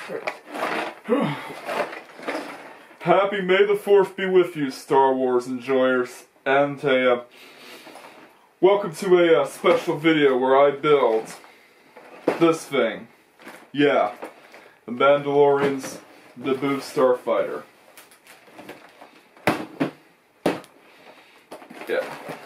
Happy May the 4th be with you, Star Wars enjoyers, and welcome to a special video where I build this thing. Yeah, the Mandalorian's Naboo Starfighter. Yeah.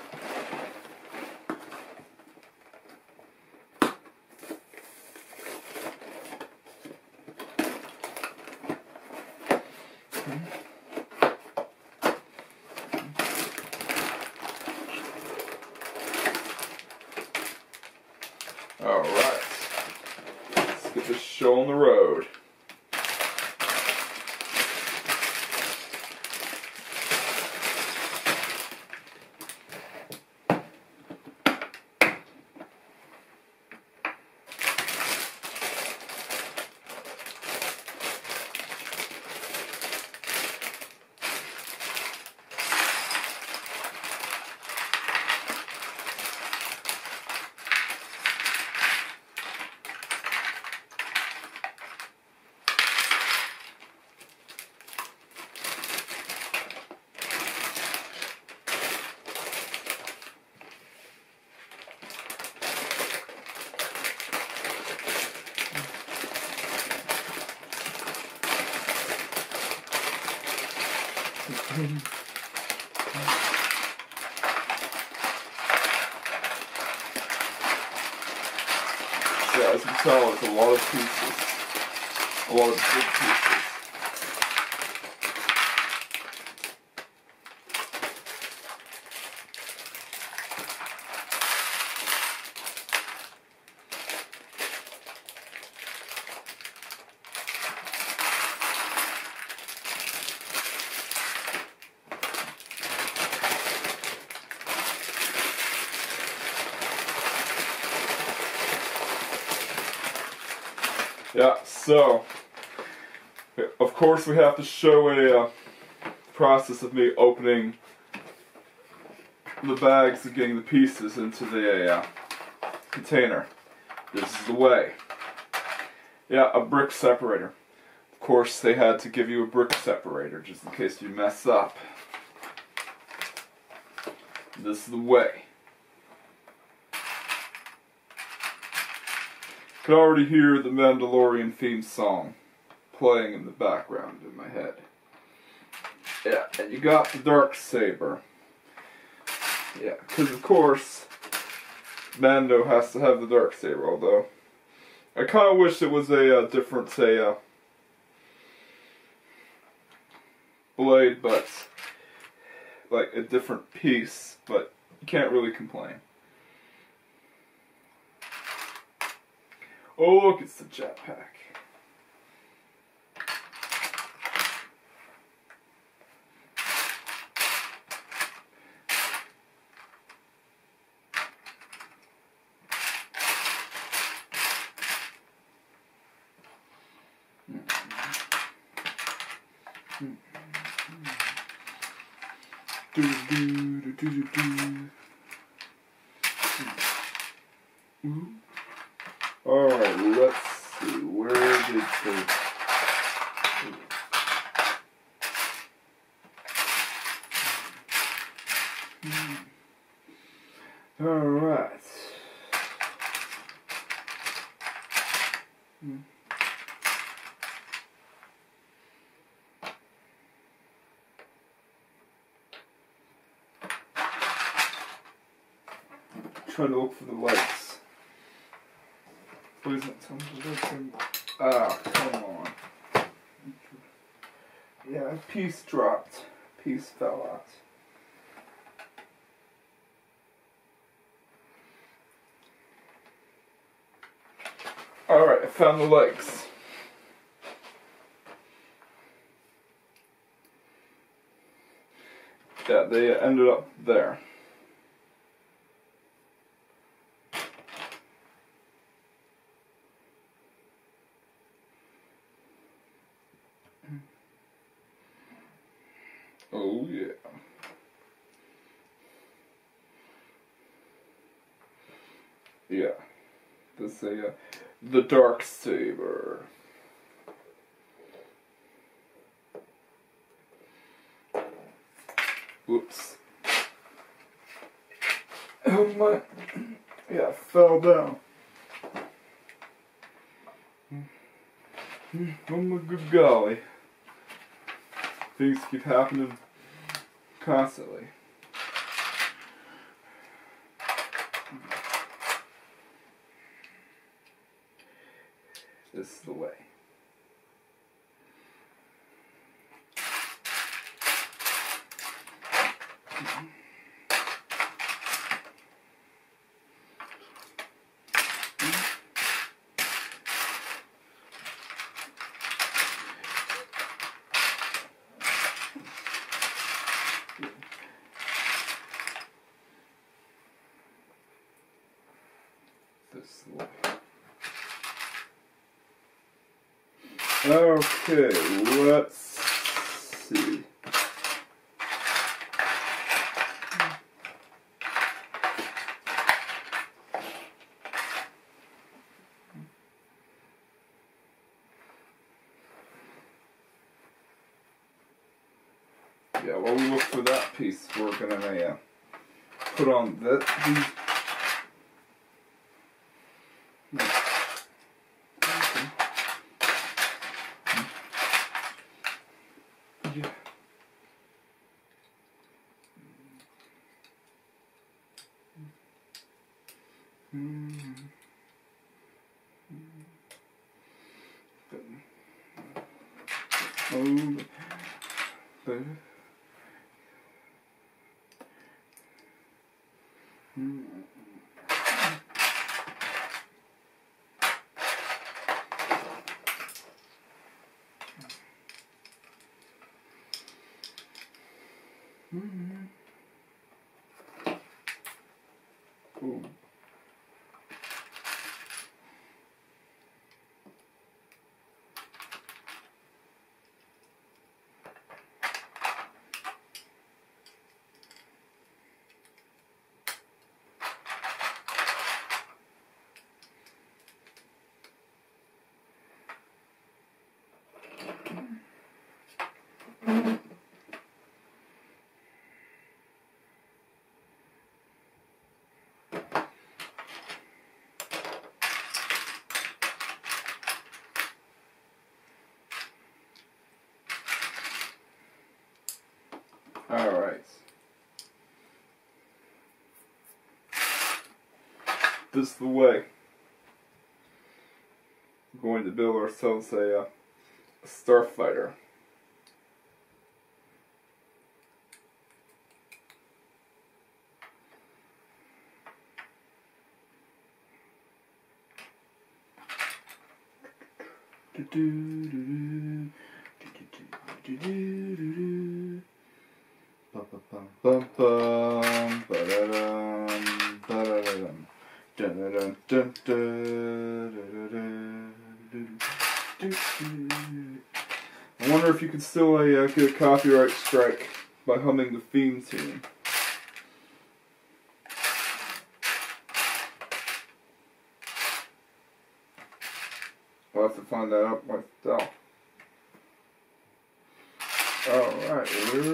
Alright, let's get this show on the road. Yeah, as you can tell, it's a lot of pieces. A lot of big pieces. Yeah, so, of course we have to show a process of me opening the bags and getting the pieces into the container. This is the way. Yeah, a brick separator. Of course they had to give you a brick separator just in case you mess up. This is the way. I can already hear the Mandalorian theme song playing in the background in my head. Yeah, and you got the darksaber. Yeah, because of course, Mando has to have the darksaber, although I kind of wish it was a different, blade, but like a different piece, but you can't really complain. Oh, look, it's the jetpack. Alright, let's see, where did they... Alright. Trying to look for the lights. Please don't tell me the lights. Ah, come on. Yeah, a piece dropped. A piece fell out. Alright, I found the legs. Yeah, they ended up there. Oh yeah. Yeah. This the darksaber. Whoops. Oh my. Yeah, I fell down. Oh my good golly. Things keep happening constantly. This is the way. This way. Okay, let's see. Yeah, while we look for that piece, we're gonna put on these. Yeah. Ooh. All right. This is the way. We're going to build ourselves a starfighter. I wonder if you can still get a copyright strike by humming the theme tune. I'll have to find that out myself. Alright,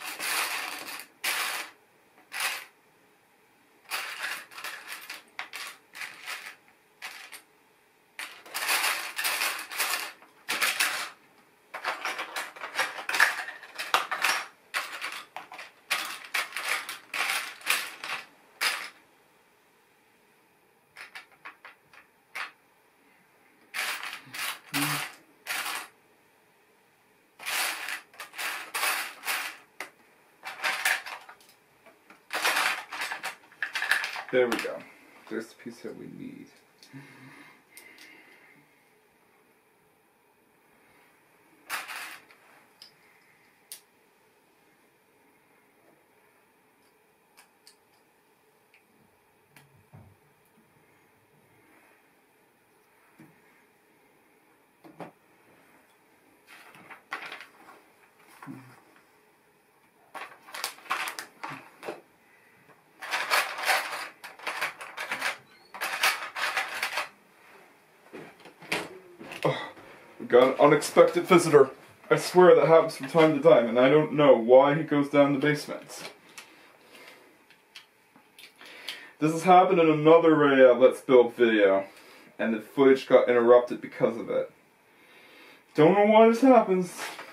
there we go. There's the piece that we need. Oh, we got an unexpected visitor. I swear that happens from time to time, and I don't know why he goes down the basement. This has happened in another Let's Build video, and the footage got interrupted because of it. Don't know why this happens.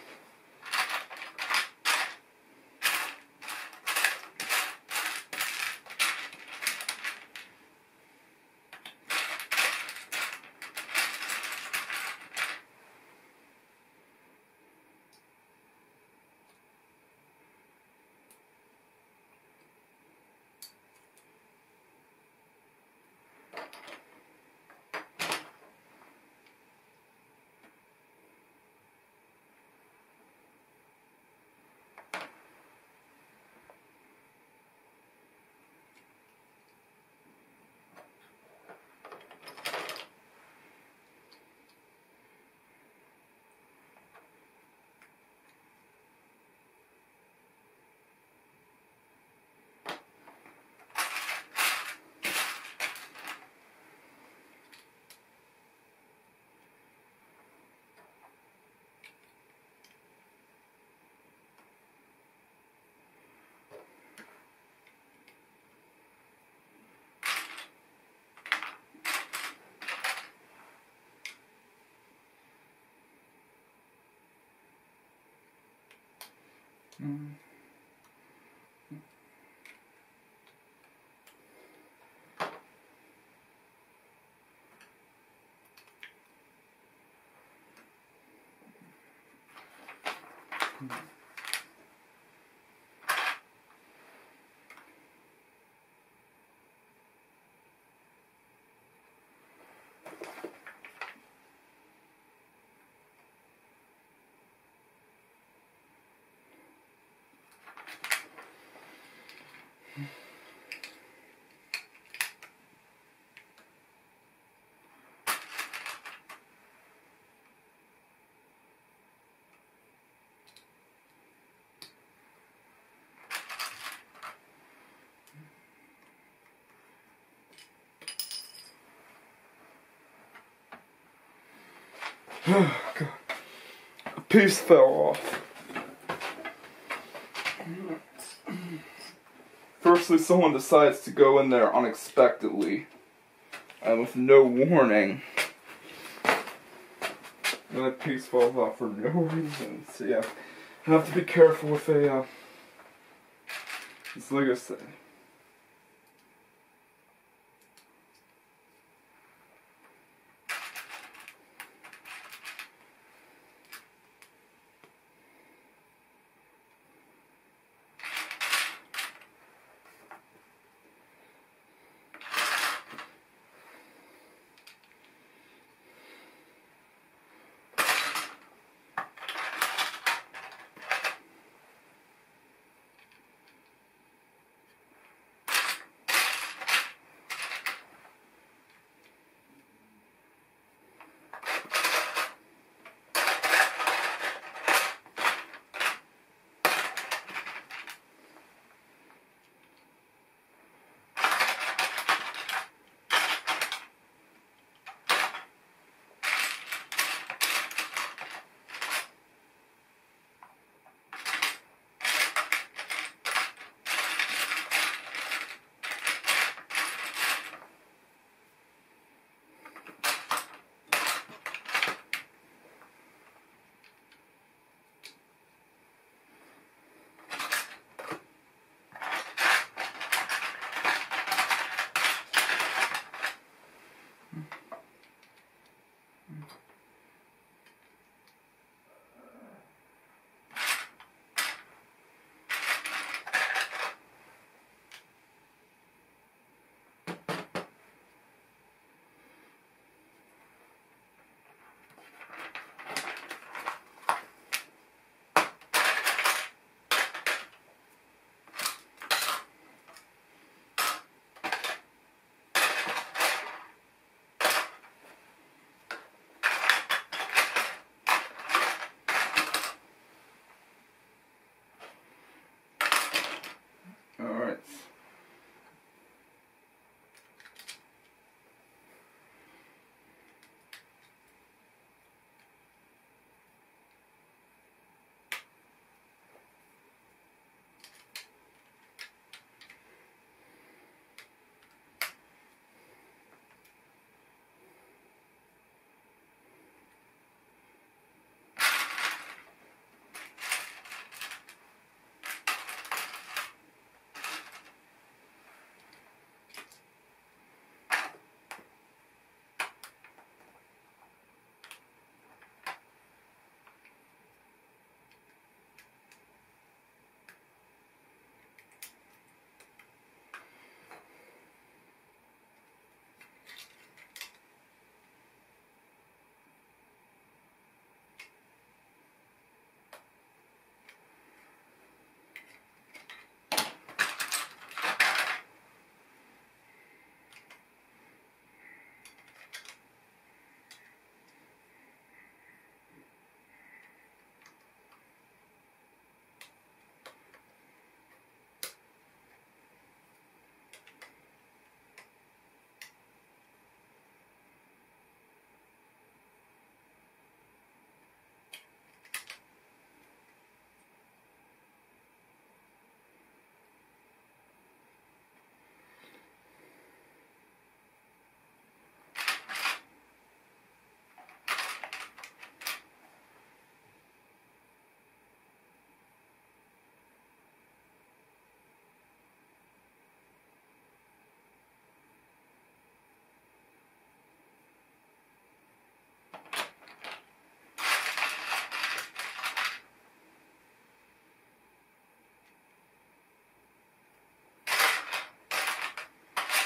God. A piece fell off. Firstly, someone decides to go in there unexpectedly and with no warning. And that piece falls off for no reason. So yeah, I have to be careful with it's like I said.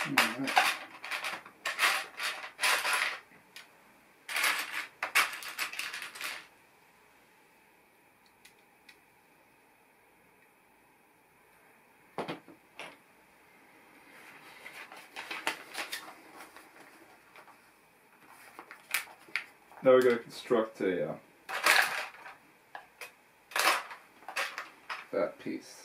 Alright. Now we're going to construct a that piece.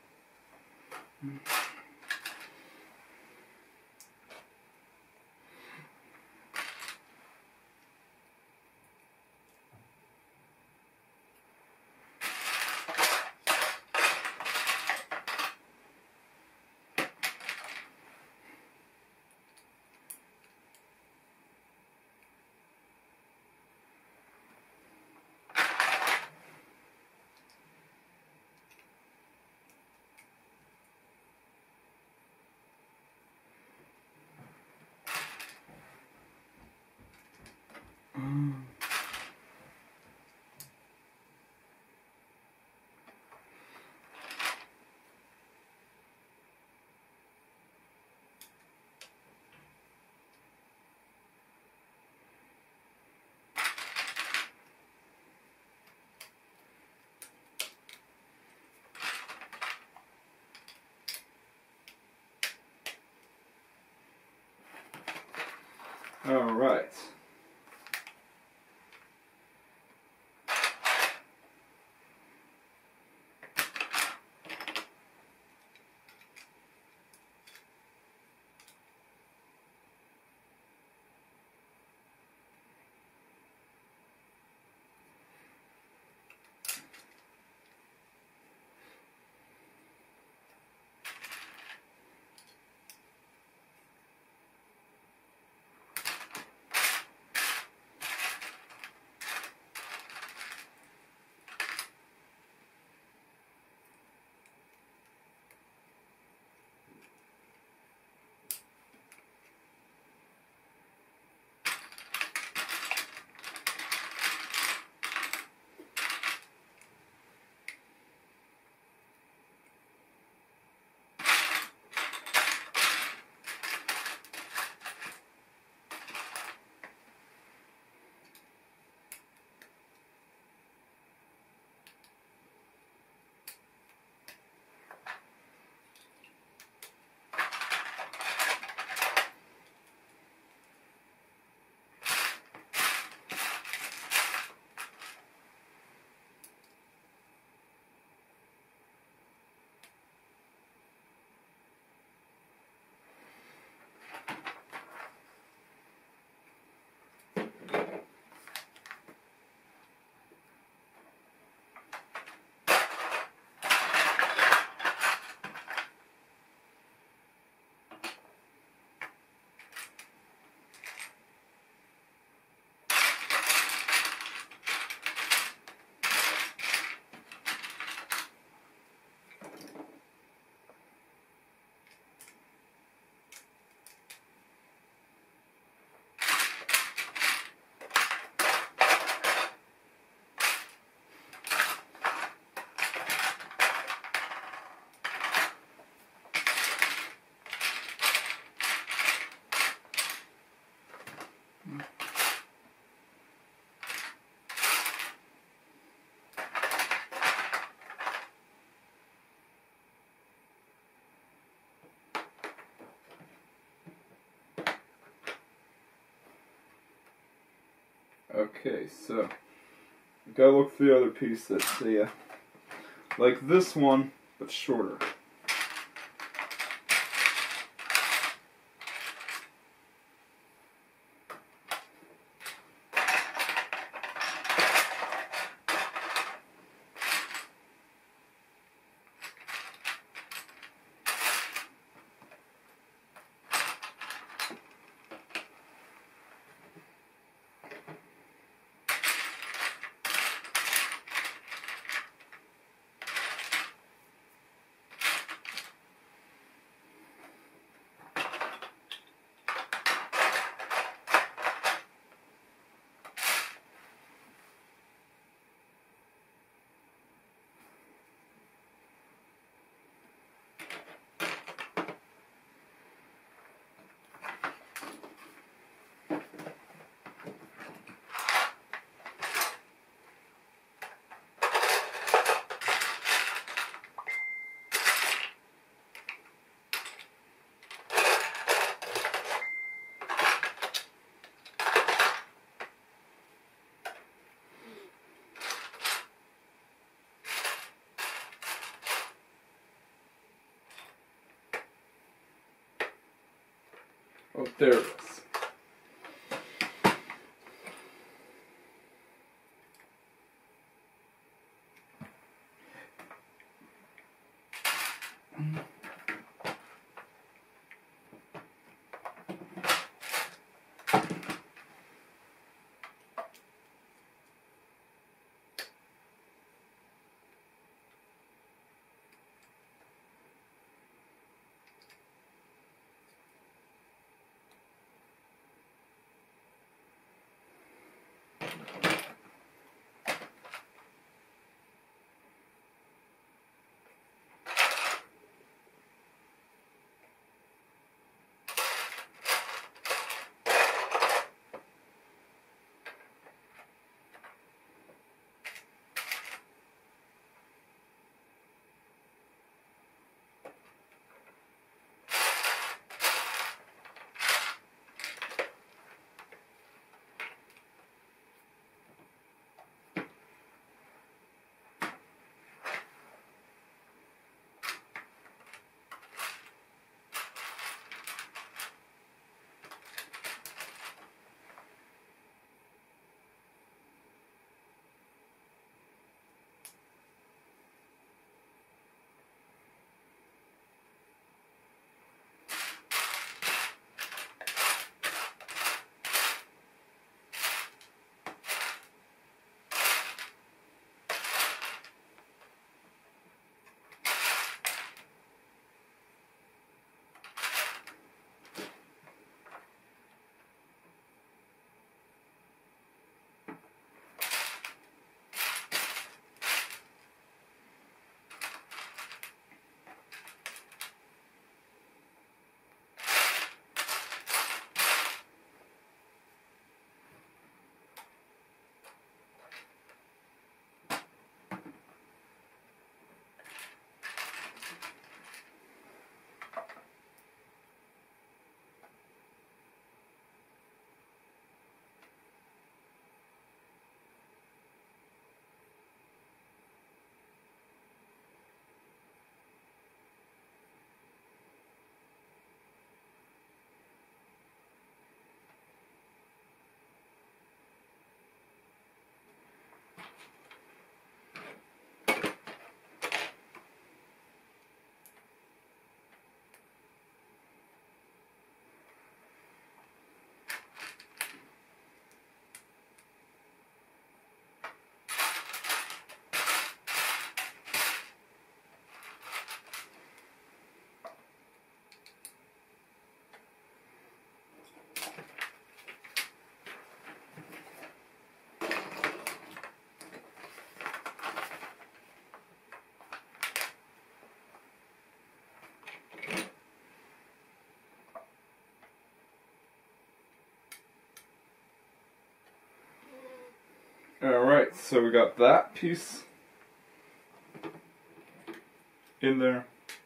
All right. Okay, so we gotta look for the other piece that's like this one, but shorter. there it is. Alright, so we got that piece in there.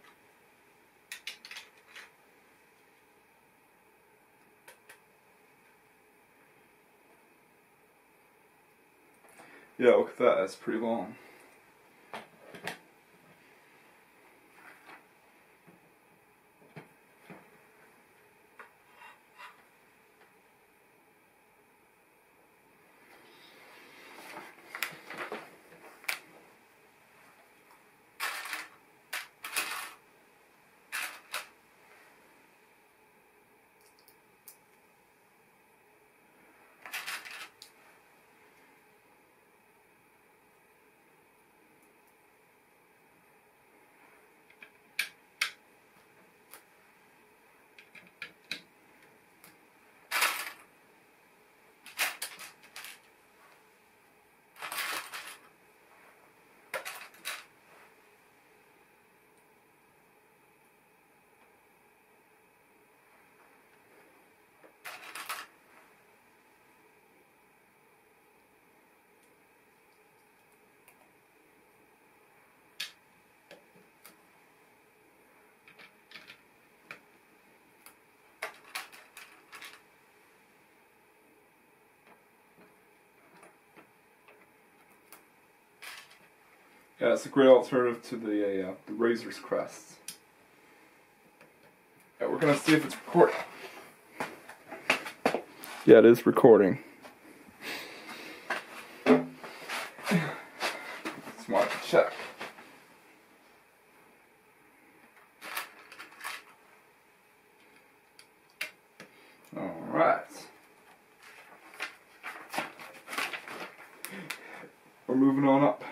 Yeah, look at that, that's pretty long. Yeah, it's a great alternative to the Razor's Crest. Yeah, we're gonna see if it's recording. Yeah, it is recording. Smart to check. Alright. We're moving on up.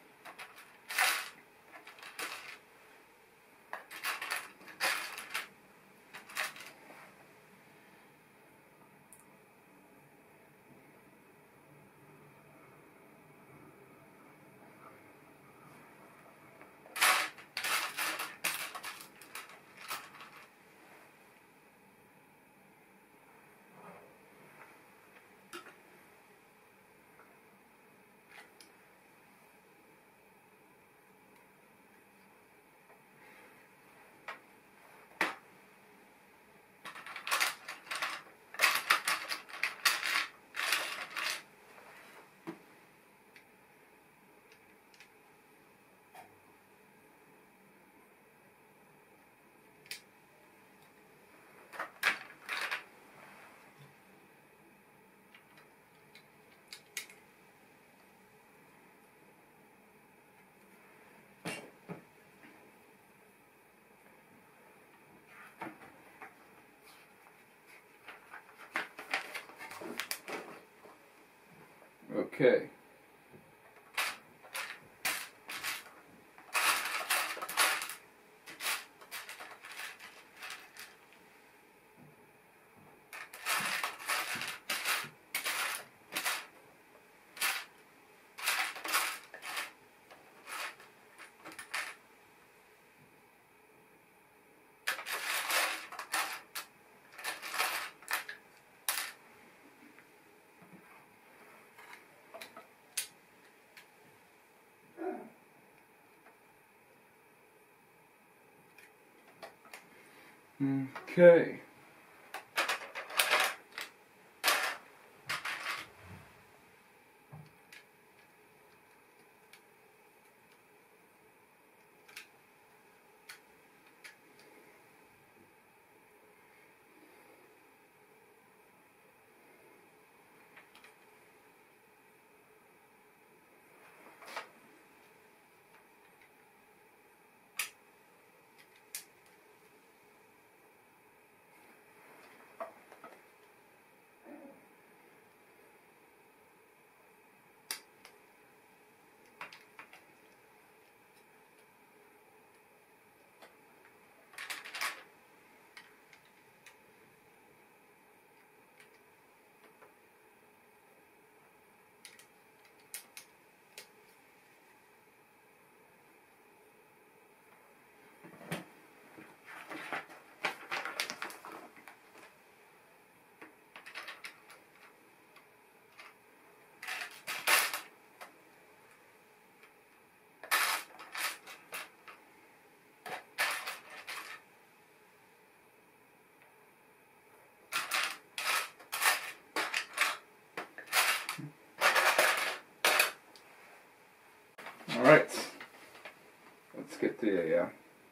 Okay. Okay. Alright. Let's get the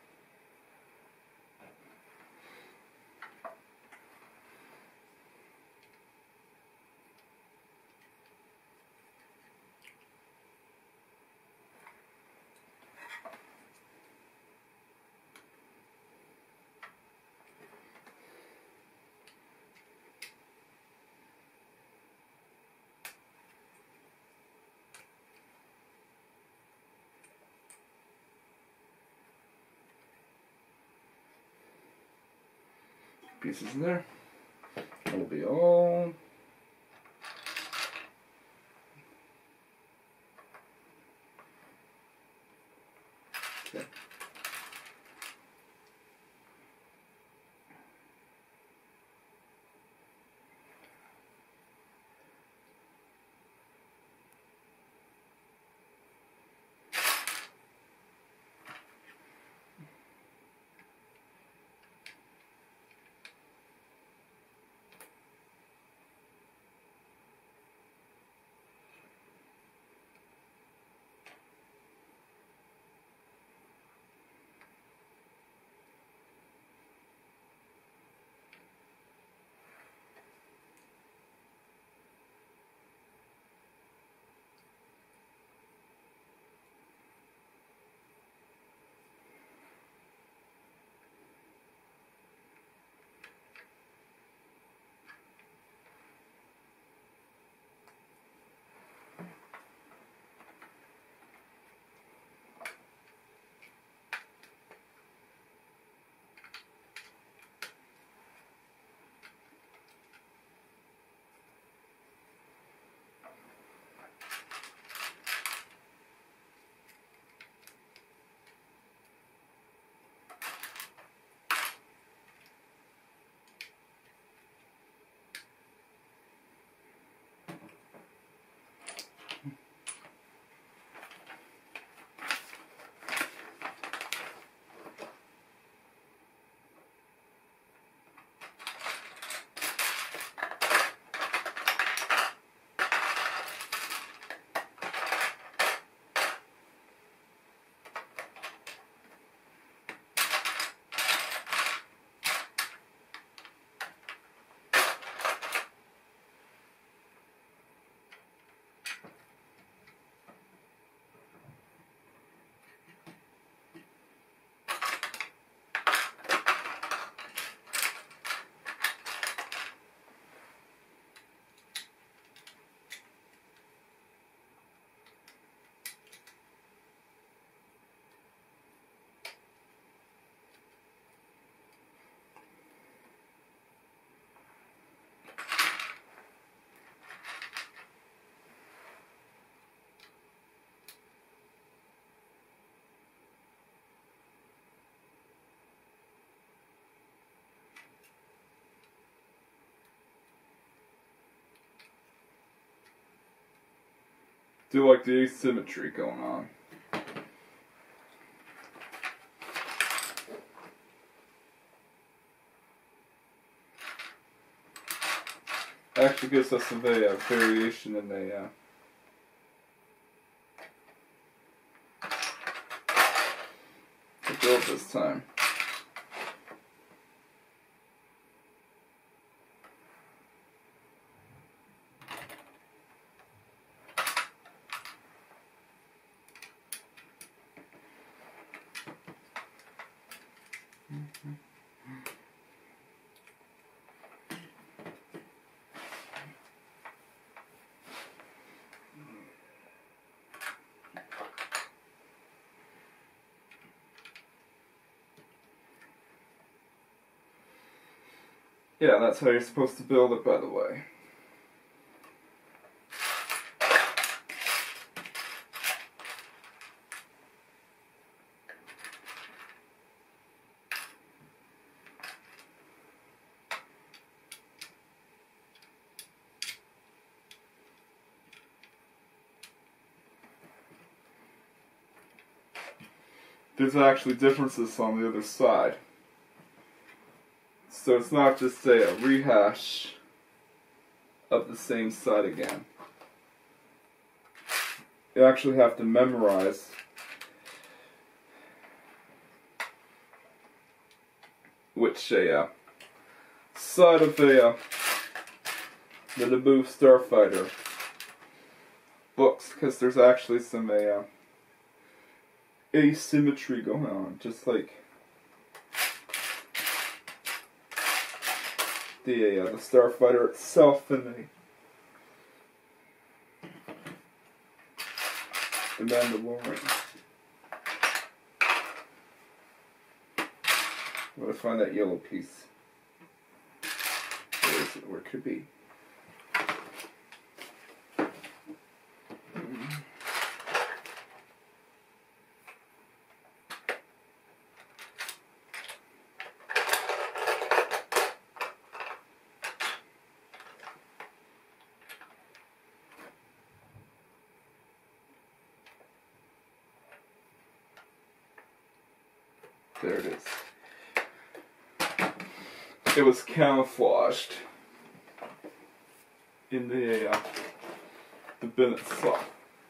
pieces in there. That'll be all. Okay. Do like the asymmetry going on. Actually gives us a variation in the build this time. Yeah, that's how you're supposed to build it, by the way. There's actually differences on the other side. So it's not just a rehash of the same side again. You actually have to memorize which side of the Naboo Starfighter books, because there's actually some asymmetry going on, just like the Starfighter itself and the Mandalorian. I'm gonna find that yellow piece. Where is it? Where it could be? There it is. It was camouflaged in the bin itself.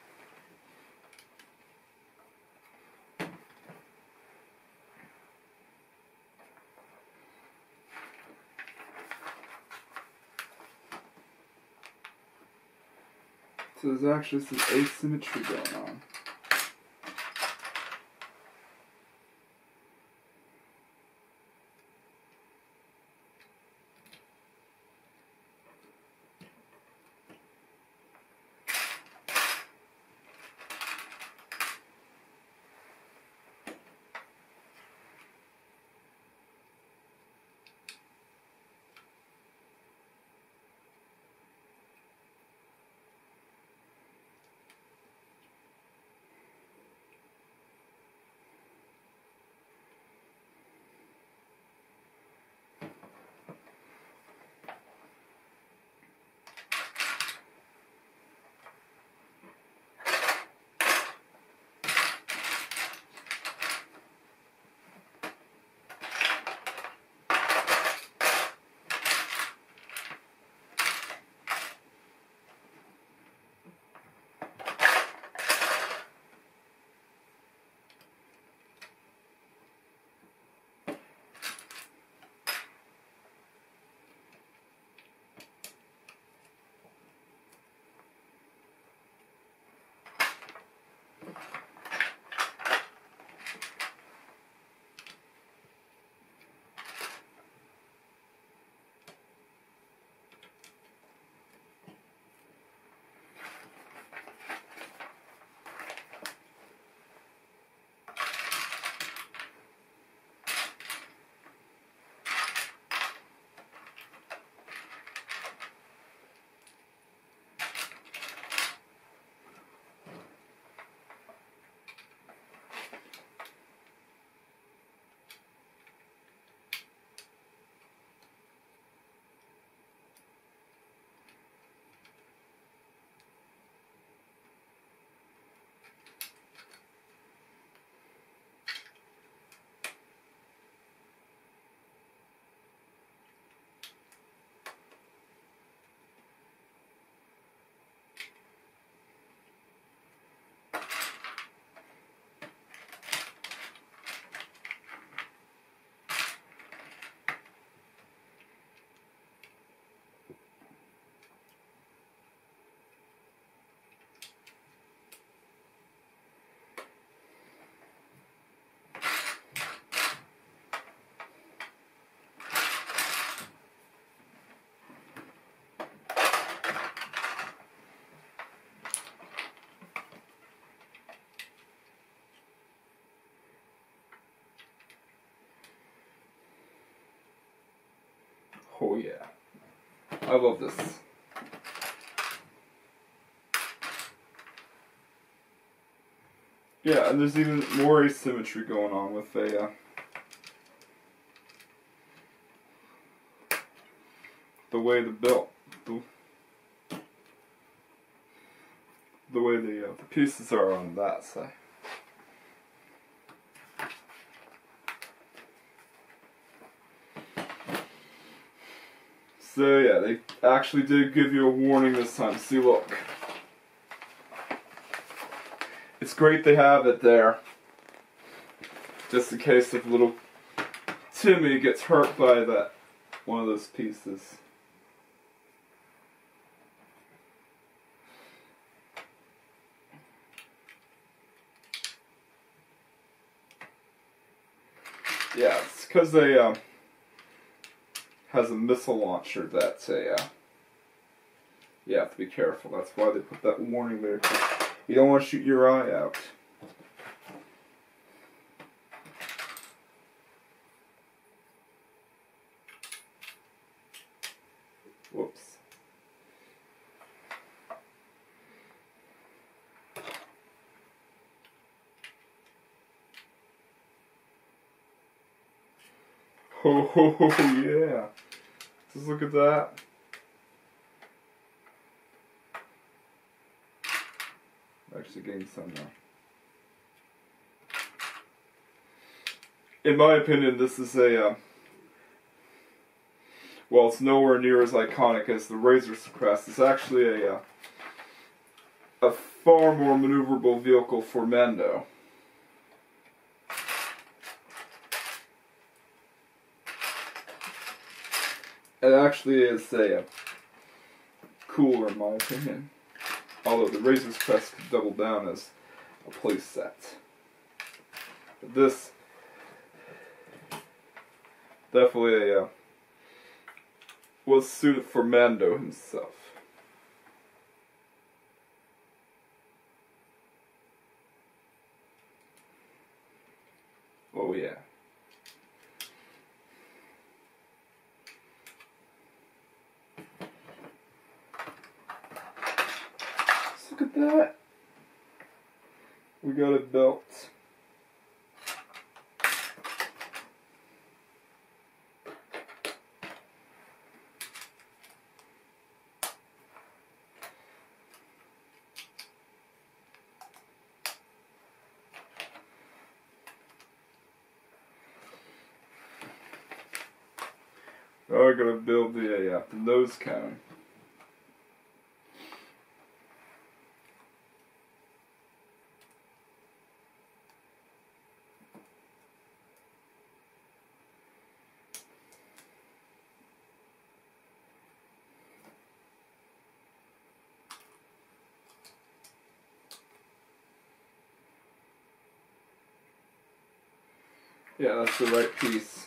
So there's actually some asymmetry going on. Oh yeah. I love this. Yeah, and there's even more asymmetry going on with the way the way the pieces are on that side. So yeah, they actually did give you a warning this time. See, look. It's great they have it there. Just in case if little Timmy gets hurt by that one of those pieces. Yeah, it's because they has a missile launcher that's you have to be careful. That's why they put that warning there. You don't want to shoot your eye out. Whoops. Ho ho ho yeah. Just look at that. Actually getting some now. In my opinion, this is a well, it's nowhere near as iconic as the Razor's Crest. It's actually a far more maneuverable vehicle for Mando. It actually is a cooler in my opinion. Although the Razor's Crest could double down as a playset. But this definitely was suited for Mando himself. Oh yeah. Look at that. We got a belt. Now we're gonna build the nose cone. Yeah, that's the right piece.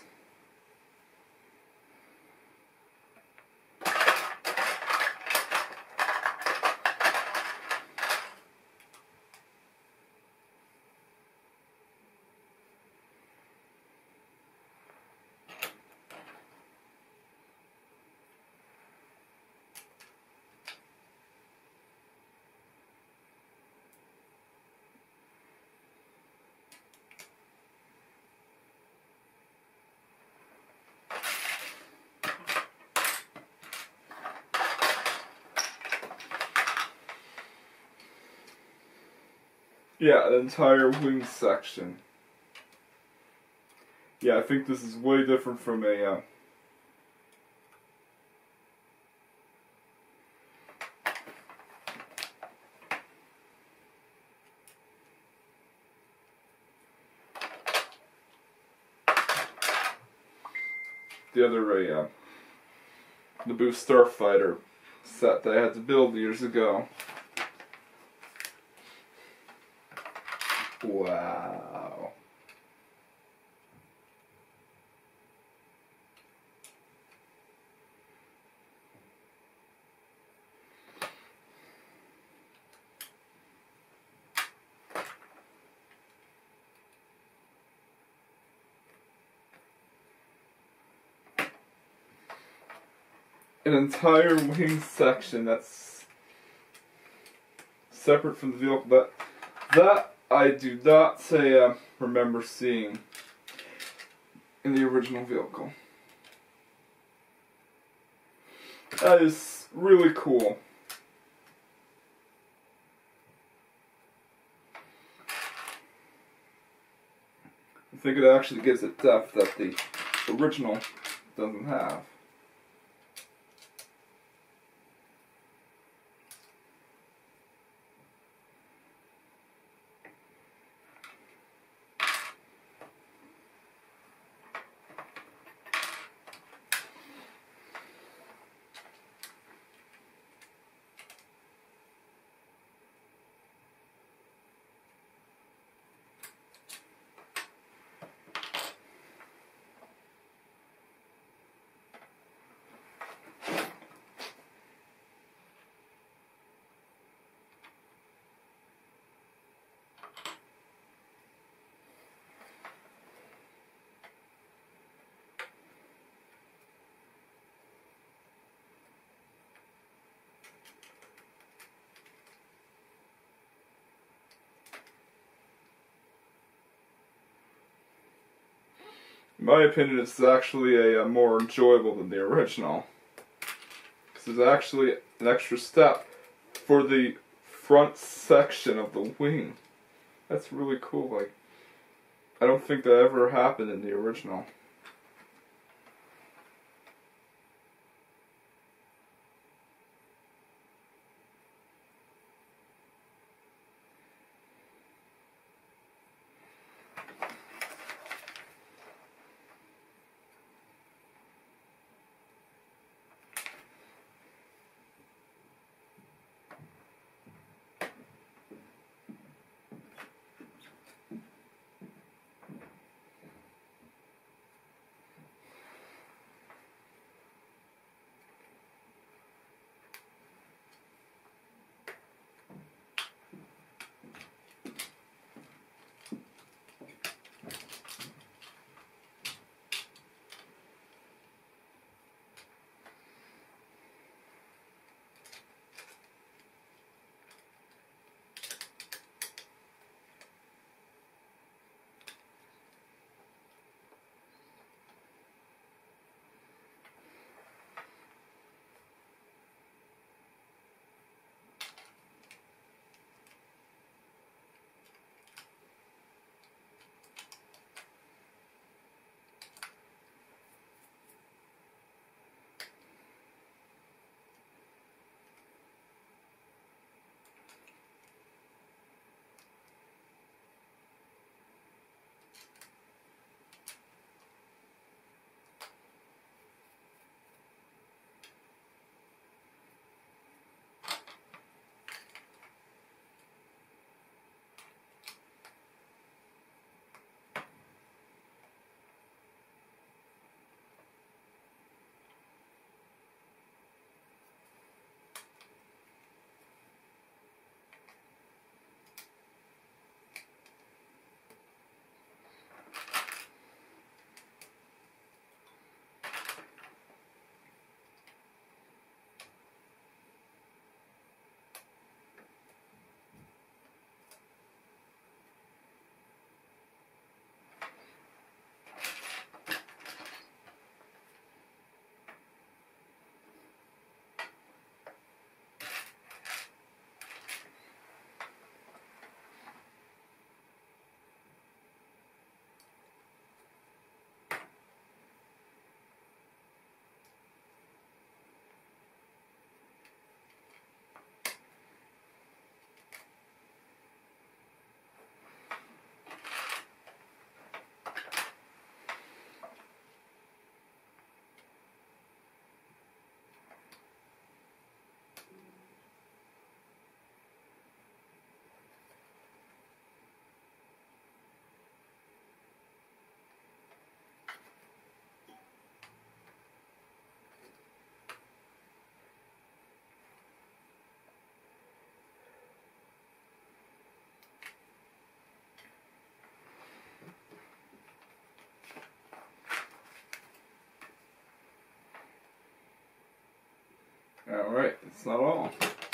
Yeah, the entire wing section. Yeah, I think this is way different from a the other Naboo Starfighter set that I had to build years ago. Wow. an entire wing section that's separate from the vehicle. But that I do not remember seeing in the original vehicle. That is really cool. I think it actually gives it depth that the original doesn't have. In my opinion, it's actually a more enjoyable than the original. Because there's actually an extra step for the front section of the wing. That's really cool. Like, I don't think that ever happened in the original. Alright, it's not all.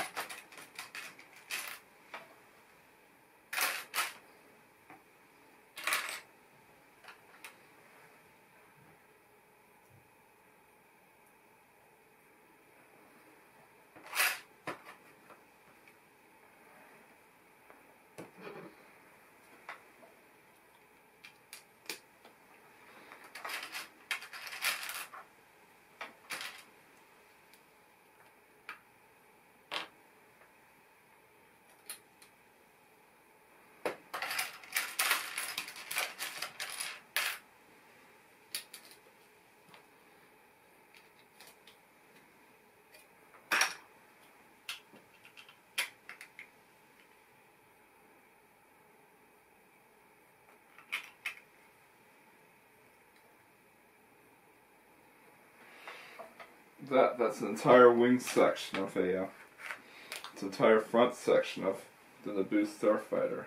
That's an entire wing section of a, it's an entire front section of the Naboo Starfighter.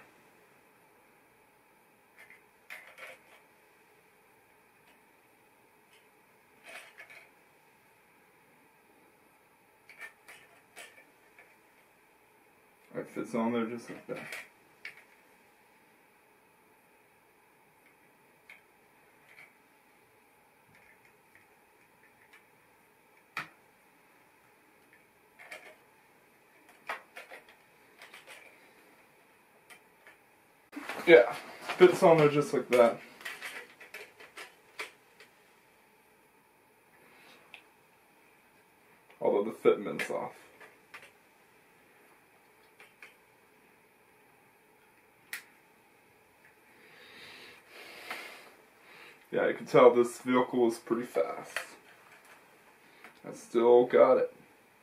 It fits on there just like that. Yeah, fits on there just like that. Although the fitment's off. Yeah, you can tell this vehicle is pretty fast. I still got it.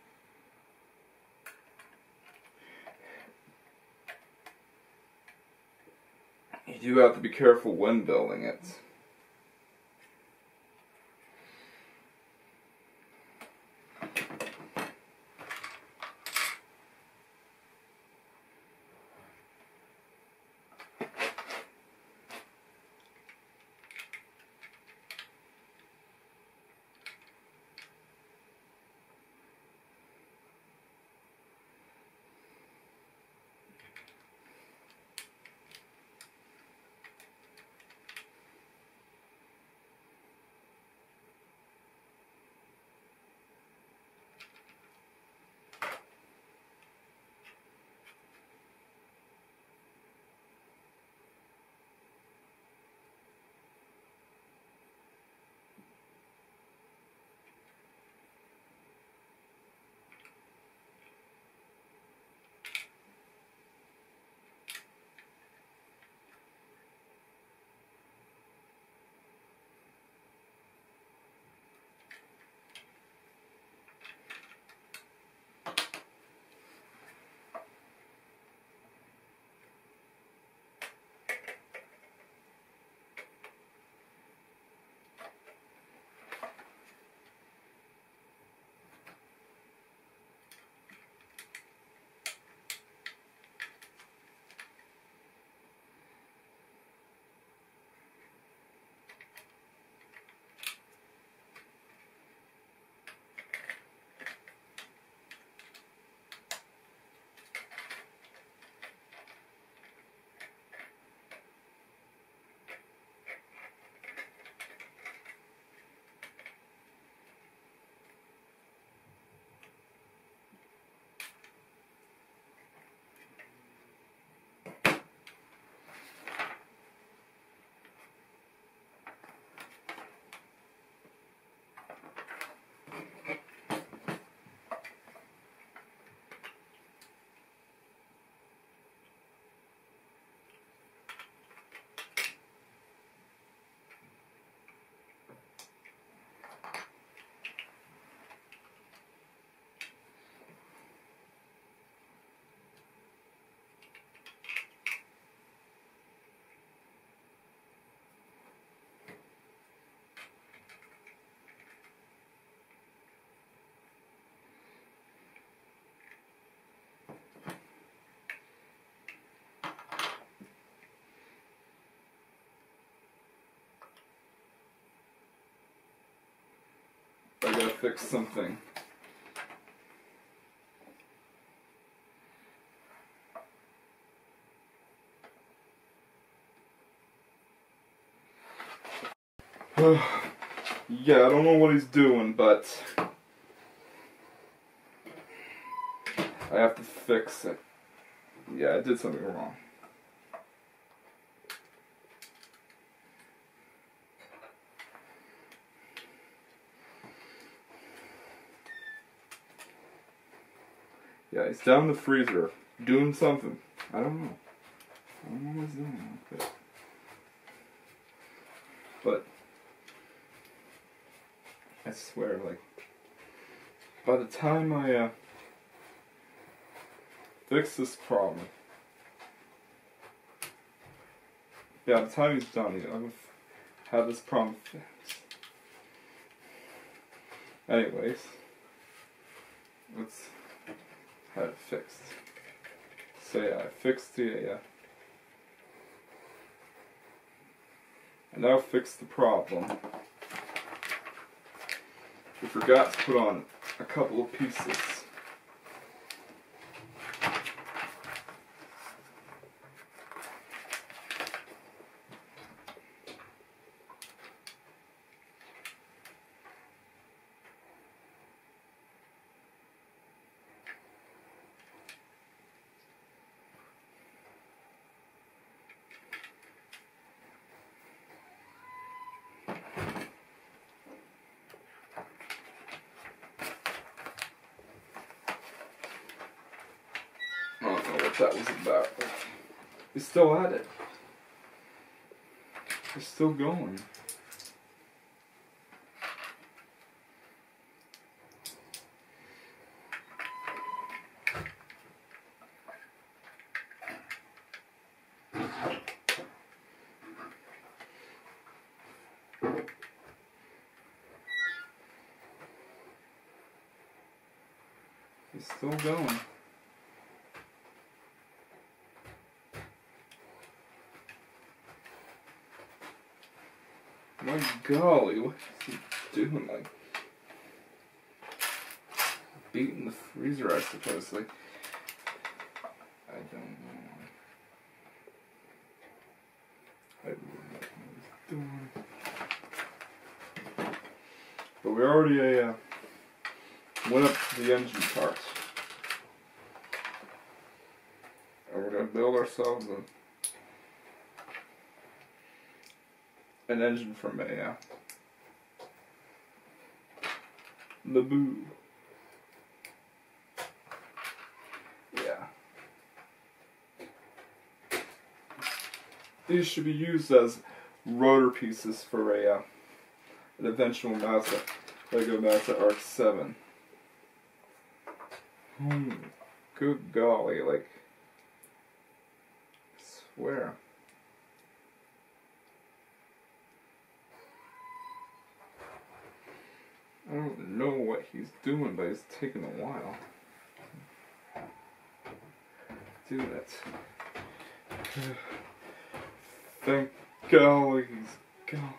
You do have to be careful when building it. I gotta fix something. Yeah, I don't know what he's doing, but I have to fix it. Yeah, I did something wrong. Yeah, he's down in the freezer, doing something. I don't know. I don't know what he's doing. But I swear, like, by the time I fix this problem, yeah, by the time he's done, I'm gonna have this problem fixed. Anyways, let's have it fixed. So yeah, I fixed the I now fixed the problem. We forgot to put on a couple of pieces. I don't know what that was about. He's still at it. He's still going. He's still going. My golly, what is he doing? Like, beating the freezer, I suppose. Like, I don't know. I don't know what he's doing. But we already went up to the engine part. And we're going to build ourselves an engine from a Naboo. Yeah. These should be used as rotor pieces for an eventual Mazda, Lego Mazda RX-7. Good golly, like, I swear. I don't know what he's doing, but it's taking a while. Do that. Thank golly he's gone.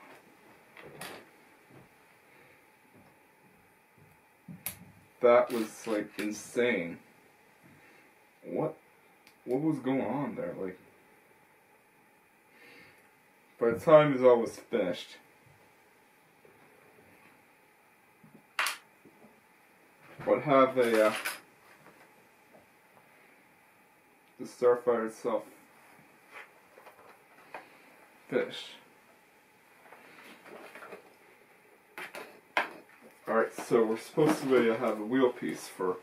That was like insane. What was going on there? Like, by the time it's almost finished, would have the Starfighter itself finished. Alright, so we're supposed to have a wheel piece for...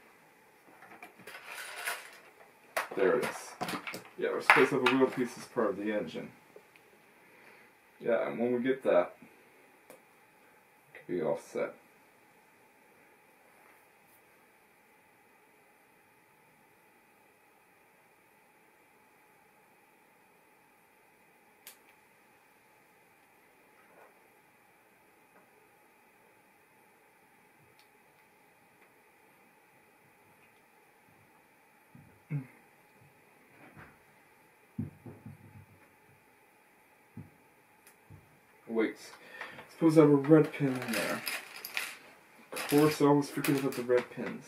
There it is. Yeah, we're supposed to have a wheel piece as part of the engine. Yeah, and when we get that, it could be all set. Wait, suppose I have a red pin in there. Of course, I always forget about the red pins.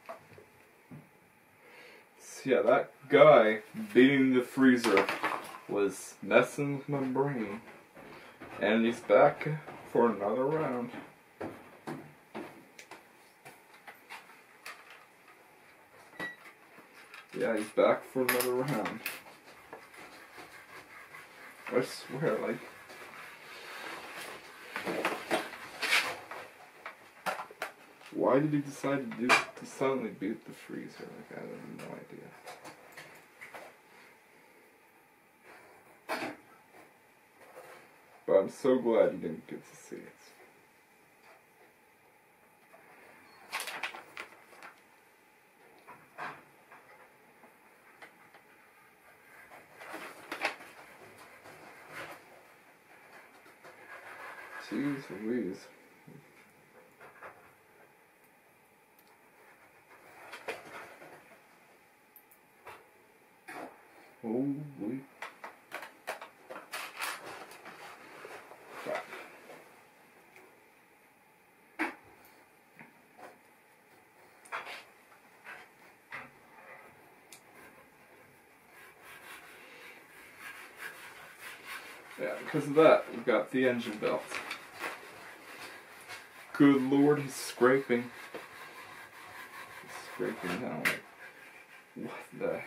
So yeah, that guy beating the freezer was messing with my brain. And he's back for another round. Yeah, he's back for another round. I swear, like... Why did he decide to suddenly boot the freezer? Like, I have no idea. But I'm so glad you didn't get to see it. Jeez Louise. Holy crap. Yeah, because of that, we got the engine belt. Good lord, he's scraping. He's scraping now. Like, what the?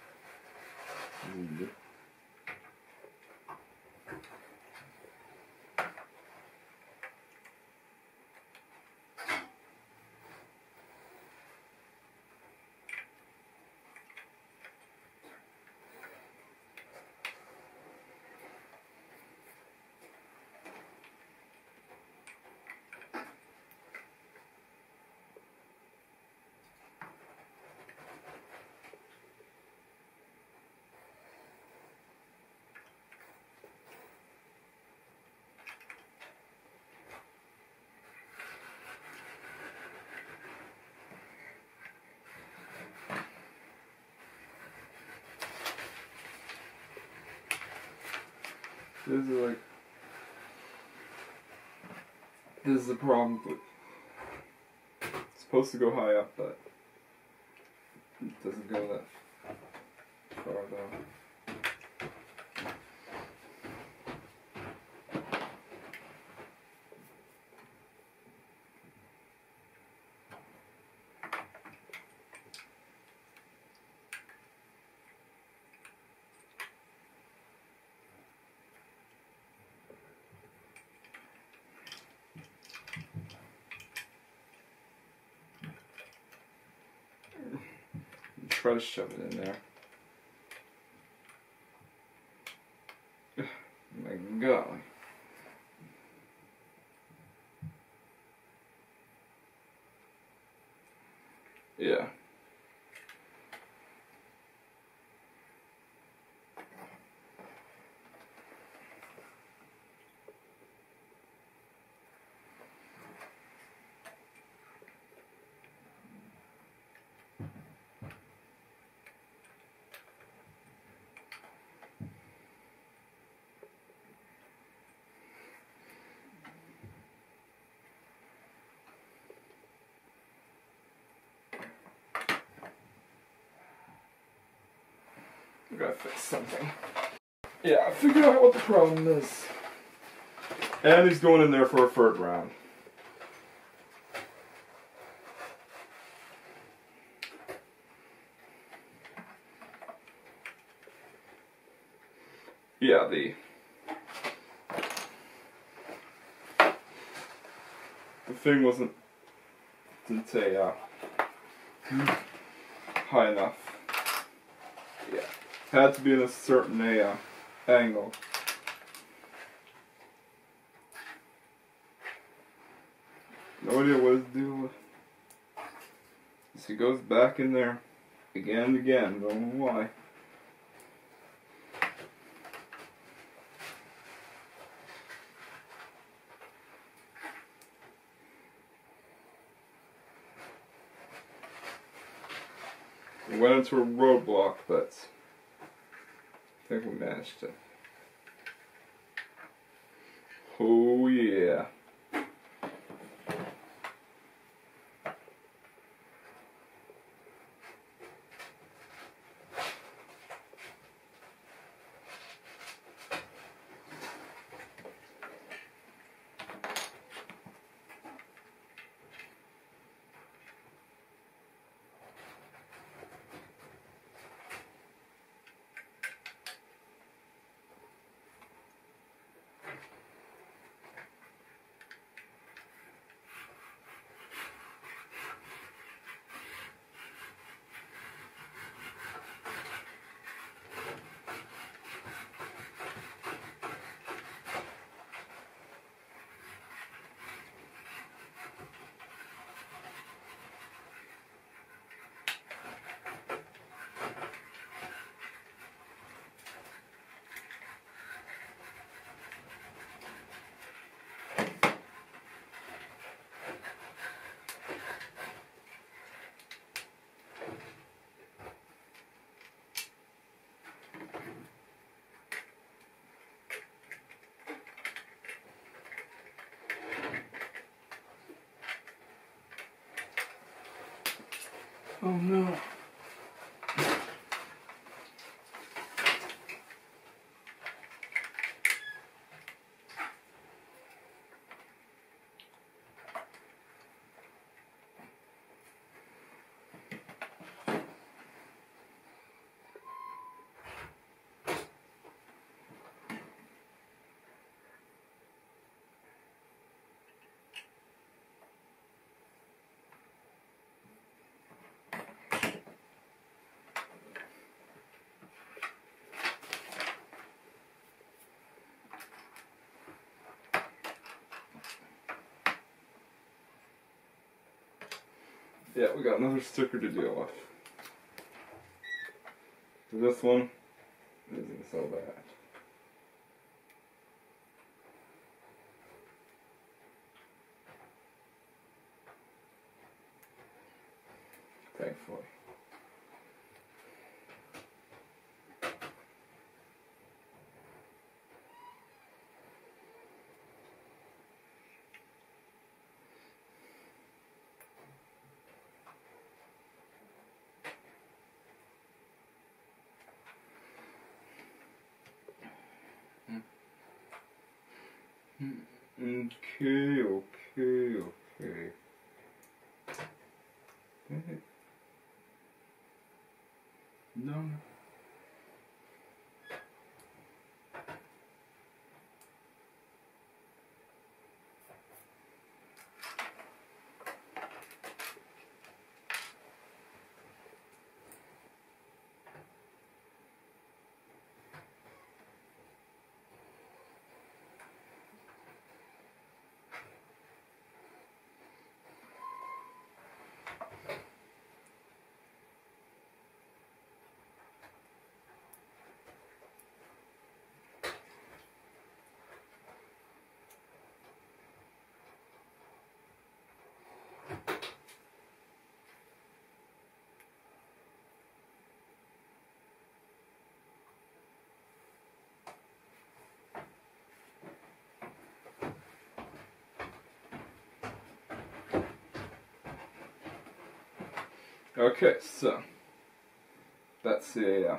This is the problem with, it's supposed to go high up, but it doesn't go that far down. Try to shove it in there. My golly. Yeah. We gotta fix something. Yeah, I figured out what the problem is. And he's going in there for a third round. Yeah, the thing didn't say high enough. Yeah, had to be in a certain angle. No idea what it's doing. So he goes back in there again and again. Don't know why. We went into a roadblock, but I think we managed to. Oh yeah. Oh no. Yeah, we got another sticker to deal with. This one isn't so bad. Thankfully. Okay, okay, okay. No. Okay, so that's the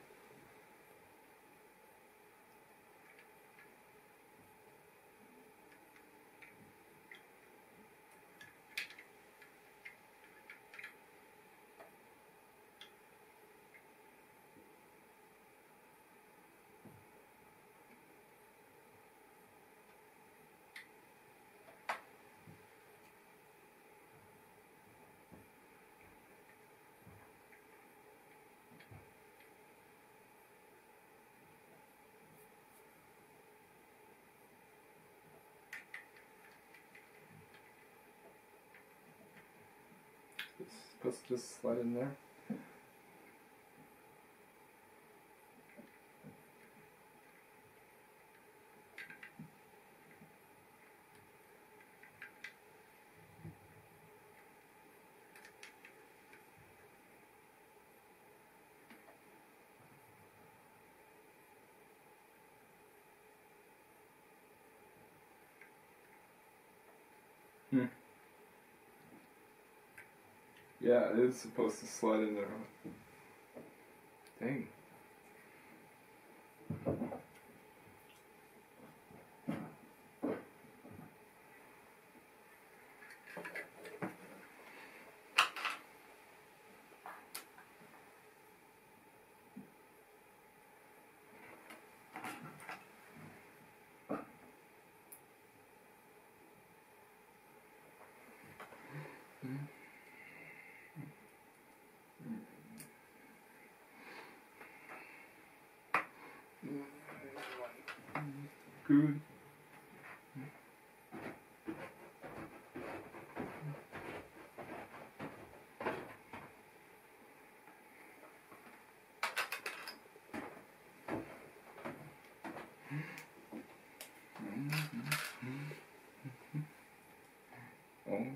it's supposed to just slide in there. Yeah, it is supposed to slide in there. Dang. Good. Oh.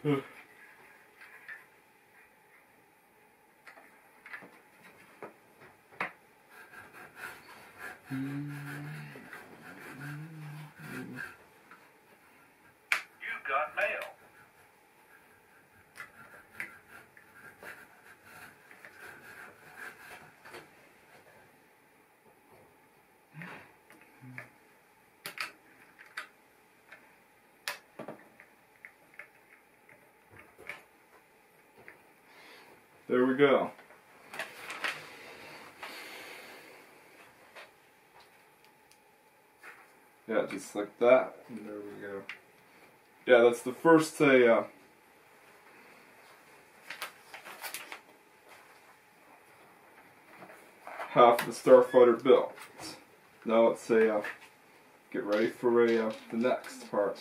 got mail. There we go. Yeah, just like that. And there we go. Yeah, that's the first half of the Starfighter build. Now let's get ready for the next part.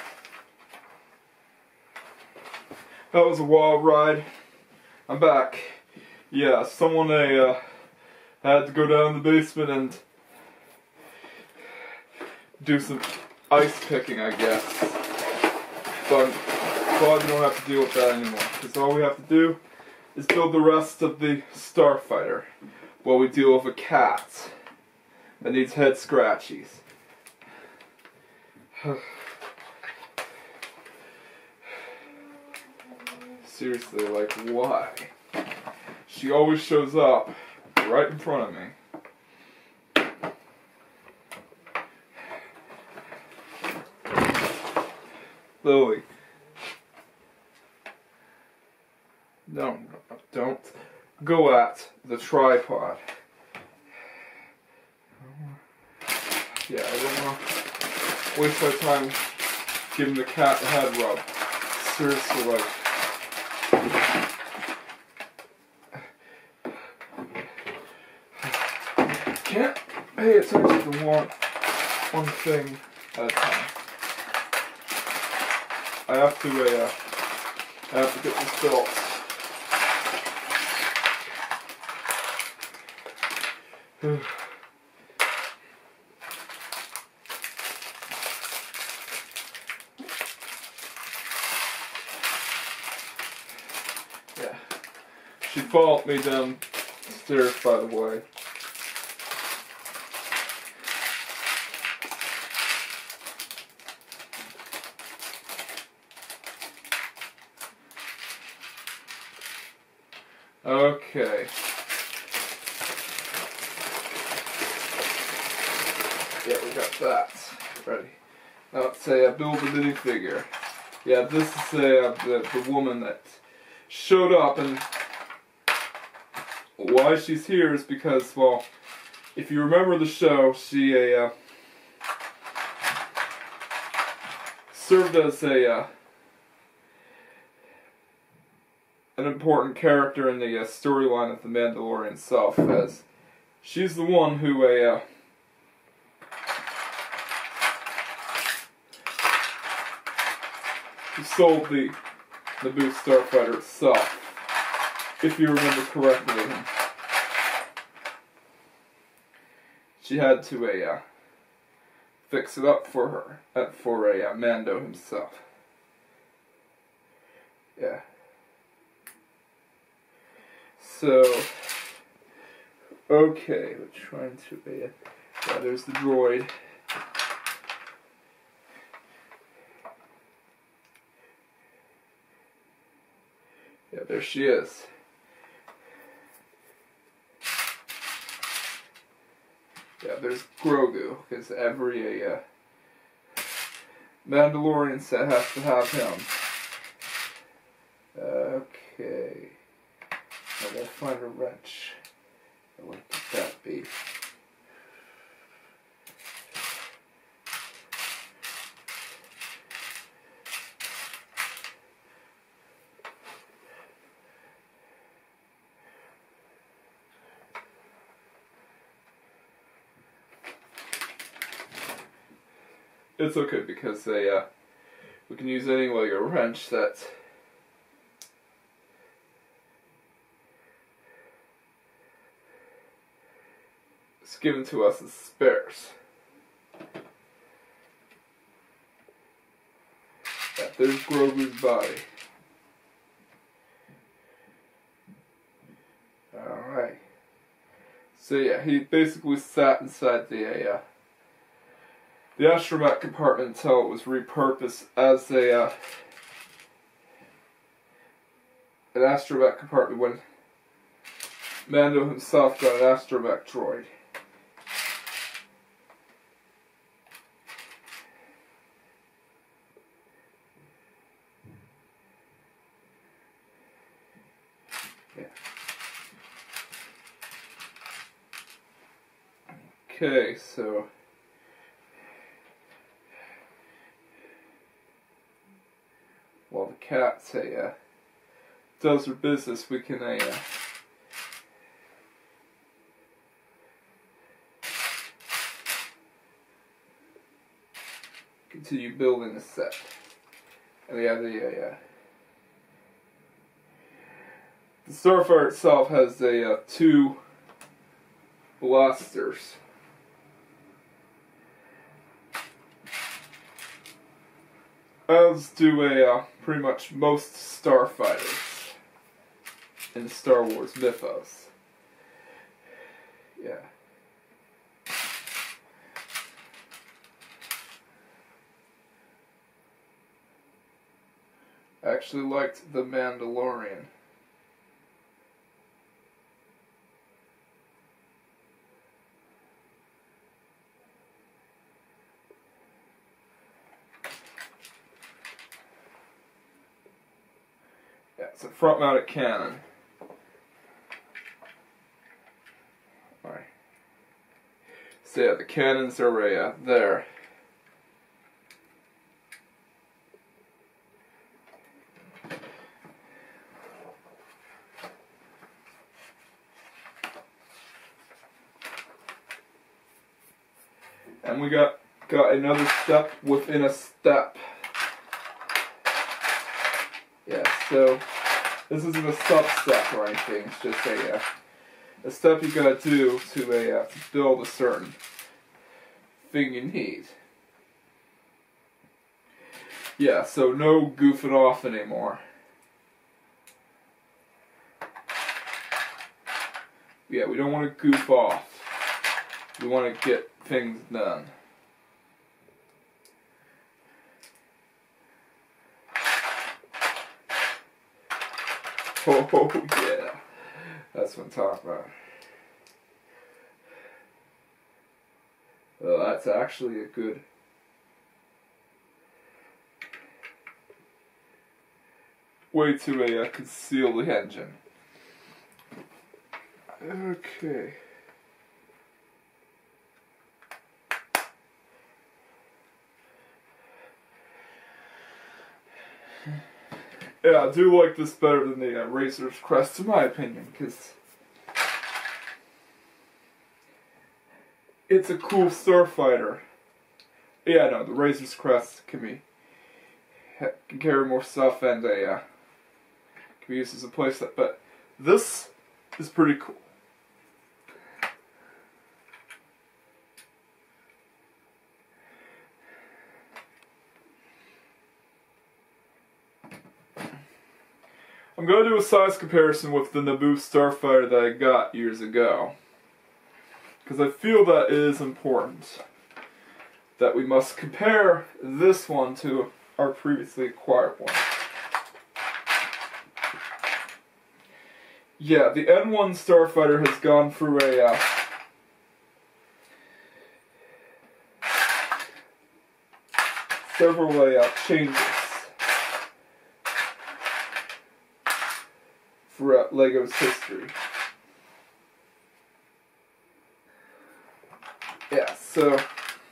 That was a wild ride. I'm back. Yeah, someone had to go down in the basement and do some ice picking, I guess. But I'm glad you don't have to deal with that anymore, because all we have to do is build the rest of the Starfighter while we deal with a cat that needs head scratchies. Seriously, like, why? She always shows up right in front of me. Lily. Don't go at the tripod. Yeah, I don't want to waste my time giving the cat a head rub. Seriously, like... Can't pay attention to one thing at a time. I have to get this built. Yeah. She followed me downstairs, by the way. Okay. Yeah, we got that ready. Now let's build a minifigure. Yeah, this is the woman that showed up, and why she's here is because, well, if you remember the show, she served as an important character in the storyline of the Mandalorian itself, as she's the one who sold the Naboo Starfighter itself, if you remember correctly. She had to fix it up for her, for Mando himself. Yeah. So, okay, we're trying to, yeah, there's the droid. Yeah, there she is. Yeah, there's Grogu, because every Mandalorian set has to have him. Okay. I gotta find a wrench. What could that be? It's okay because we can use any like a wrench that is given to us as spares. Yeah, there's Grogu's body. So yeah, he basically sat inside the astromech compartment until it was repurposed as an astromech compartment when Mando himself got an astromech droid. Yeah. Okay, so while the cat does her business, we can continue building the set. And we have the Starfighter itself has two blasters. As do pretty much most starfighters in the Star Wars mythos. Yeah. I actually liked the Mandalorian. Yeah, it's a front-mounted cannon. Alright. So yeah, the cannons are there. And we got another step within a step. Yeah, so this isn't a sub-step or anything, it's just a step you gotta do to build a certain thing you need. Yeah, so no goofing off anymore. Yeah, we don't want to goof off. We want to get things done. Oh yeah, that's what I'm talking about. Well, that's actually a good way to conceal the engine. Okay. Yeah, I do like this better than the Razor's Crest, in my opinion, because it's a cool starfighter. Yeah, no, the Razor's Crest can carry more stuff and can be used as a playset, but this is pretty cool. I'm going to do a size comparison with the Naboo Starfighter that I got years ago. Because I feel that it is important. That we must compare this one to our previously acquired one. Yeah, the N-1 Starfighter has gone through several changes throughout LEGO's history. Yeah, so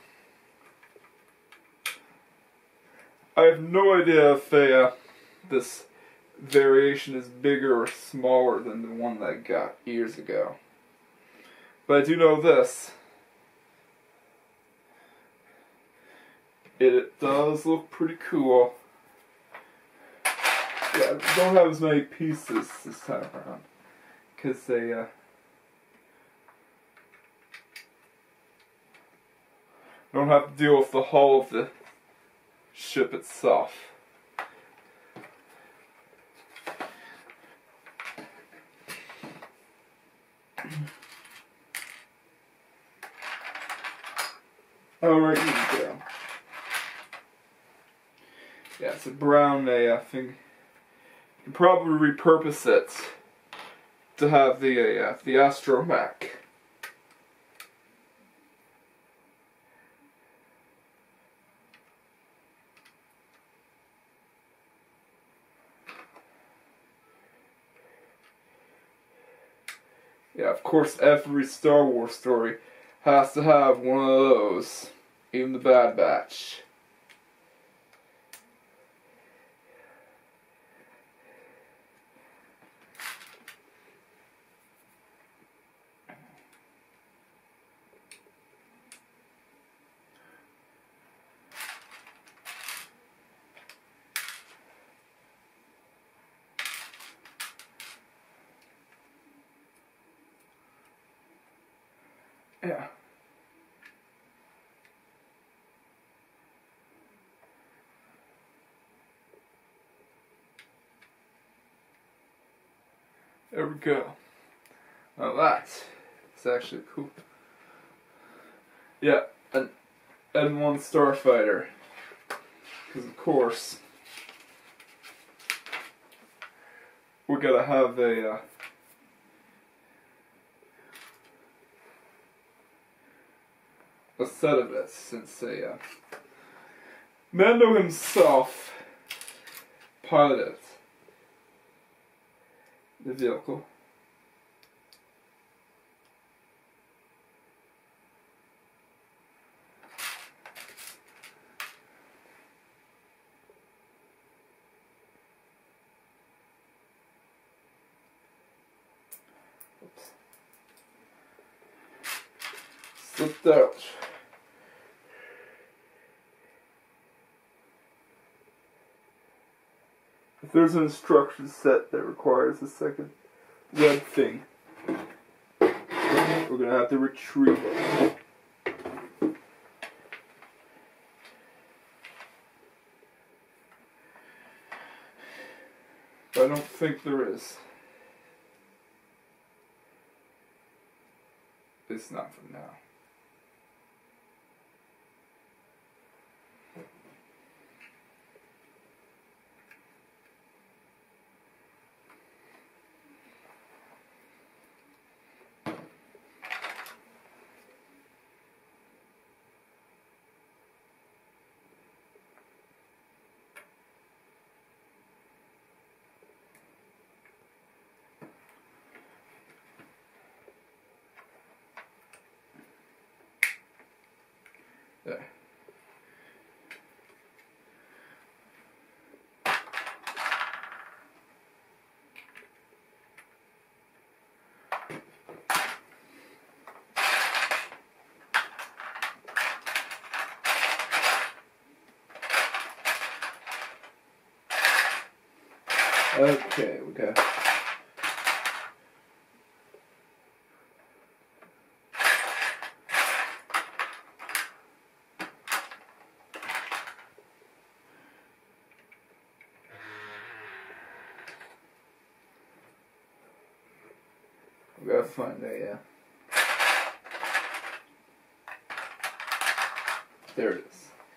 I have no idea if this variation is bigger or smaller than the one that I got years ago. But I do know this. It does look pretty cool. Yeah, I don't have as many pieces this time around. Because they don't have to deal with the hull of the ship itself. Alright, here we go. Yeah, it's a brown AF thing. You can probably repurpose it to have the astromech. Yeah, of course, every Star Wars story has to have one of those. Even the Bad Batch. Yeah. There we go. Now that's actually cool. Yeah, an N-1 Starfighter. Because of course, we're gonna have a set of it, since Mando himself piloted the vehicle. Oops. Slipped out. If there's an instruction set that requires a second red thing, we're gonna have to retrieve it. But I don't think there is. It's not for now. There. Okay, we got. We gotta find a. There it is.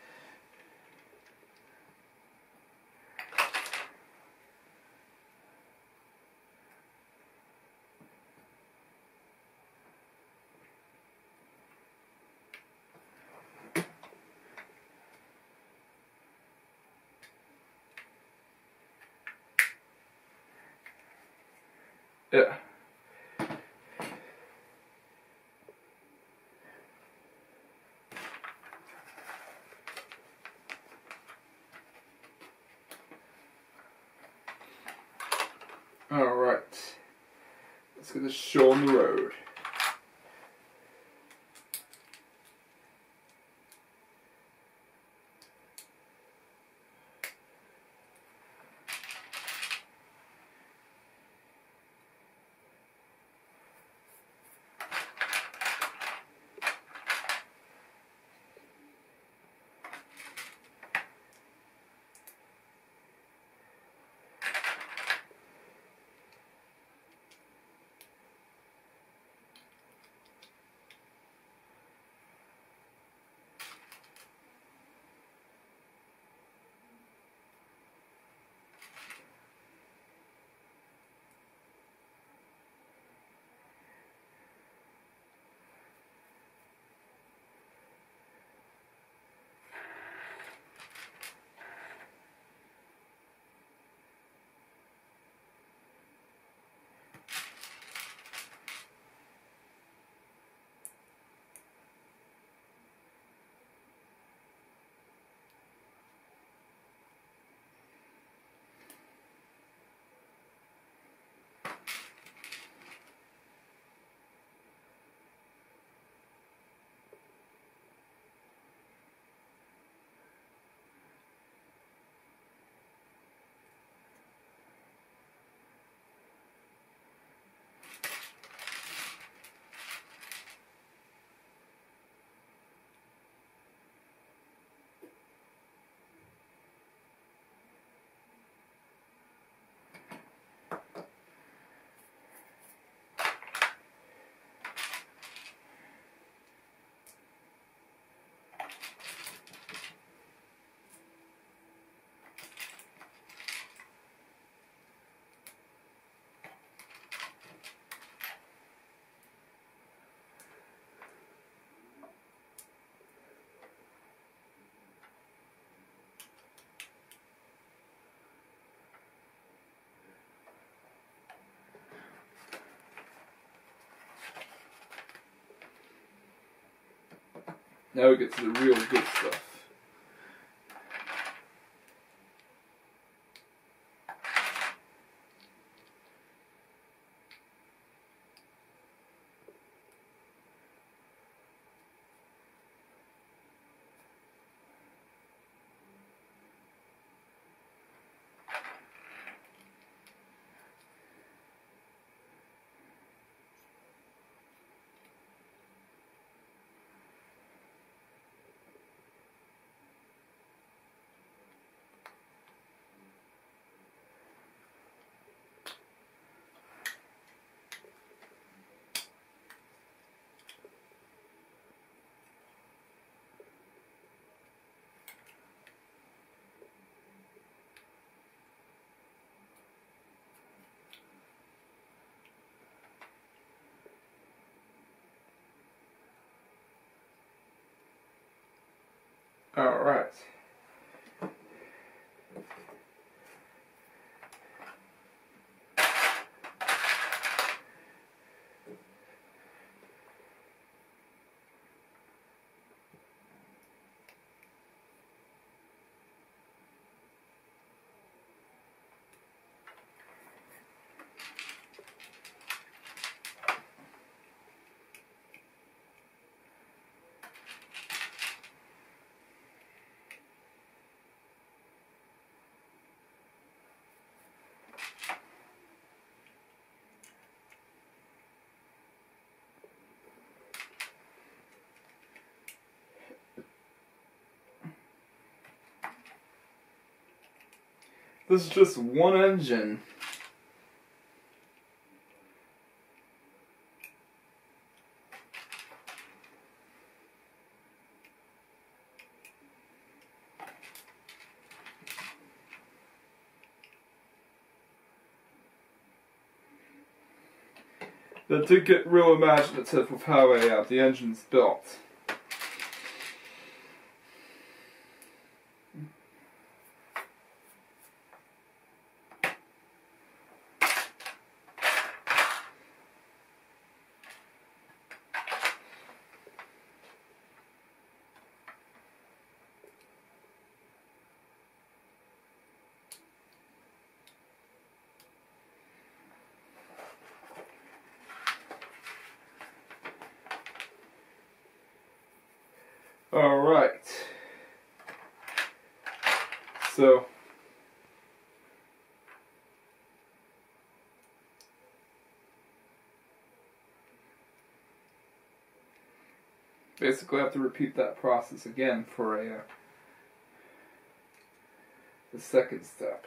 Yeah. Alright. Let's get this show on the road. Now we get to the real good stuff. All right. This is just one engine. That did get real imaginative with how the engine's built. Alright, so basically I have to repeat that process again for the second step.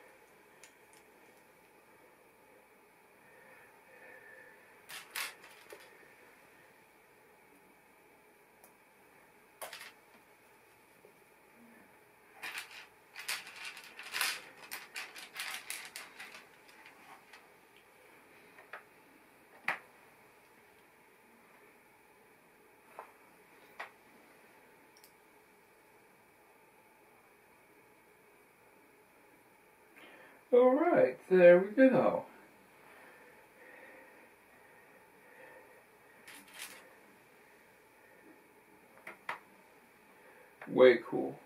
Alright, there we go. Way cool.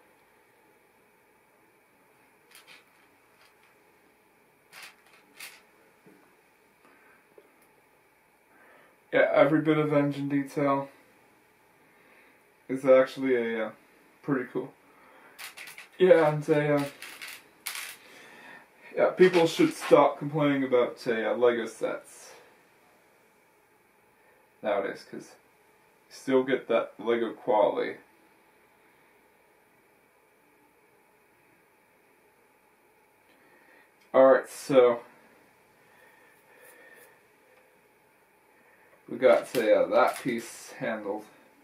Yeah, every bit of engine detail is actually pretty cool. Yeah, and yeah, people should stop complaining about Lego sets nowadays, because you still get that Lego quality. Alright, so we got that piece handled.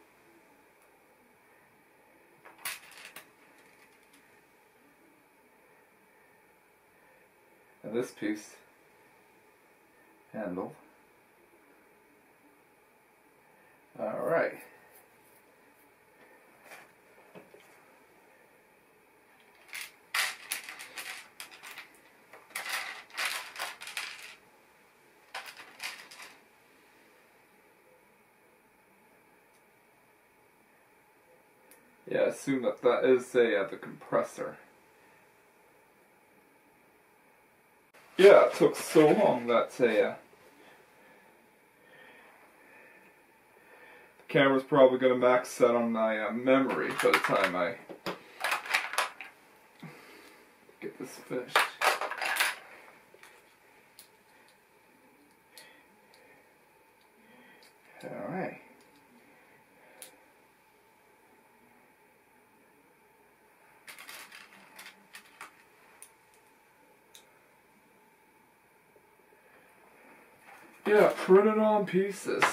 And this piece handled. Alright. Yeah, I assume that that is the compressor. Yeah, it took so long that the camera's probably going to max out on my memory by the time I get this finished. Alright. Yeah, printed on pieces.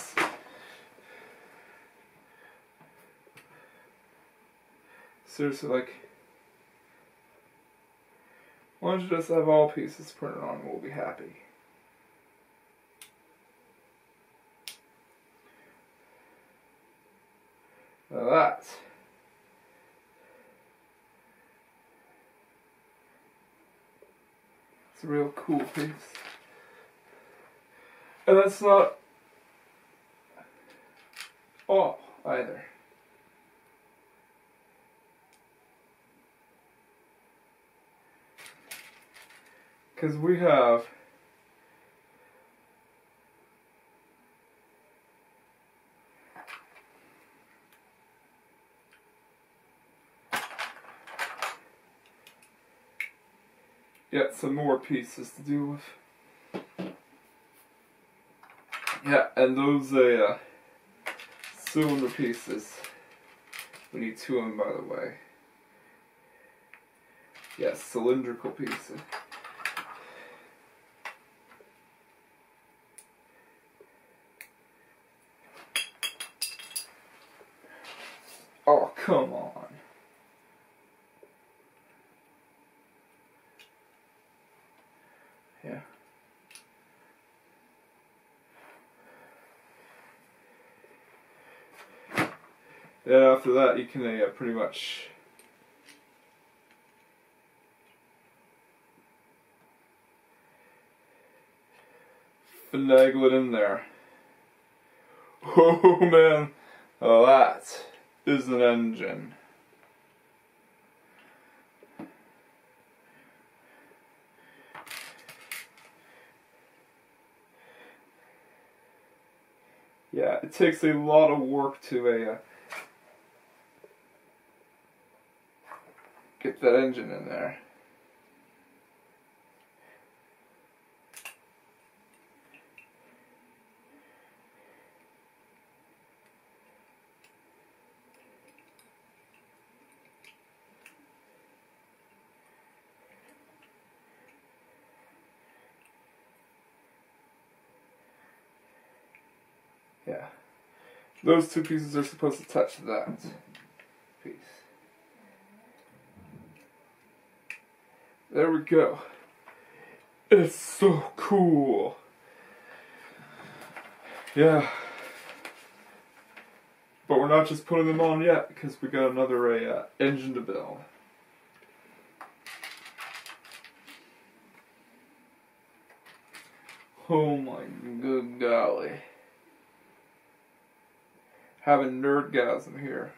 Seriously, like, why don't you just have all pieces printed on and we'll be happy. Now that's a real cool piece. And that's not all either. Because we have yet some more pieces to deal with. Yeah, and those cylinder pieces, we need two of them, by the way. Yeah, cylindrical pieces. Oh, come on. Yeah. Yeah, after that you can pretty much finagle it in there. Oh man, oh, that is an engine. Yeah, it takes a lot of work to get that engine in there. Yeah. Those two pieces are supposed to touch that piece. There we go. It's so cool. Yeah. But we're not just putting them on yet, because we got another engine to build. Oh my good golly. Having nerdgasm here.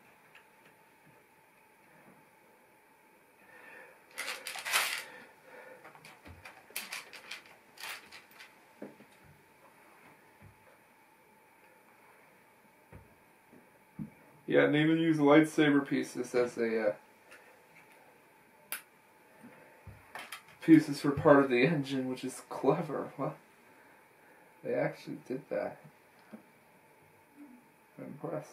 Yeah, and even use lightsaber pieces as pieces for part of the engine, which is clever. Huh? They actually did that. I'm impressed.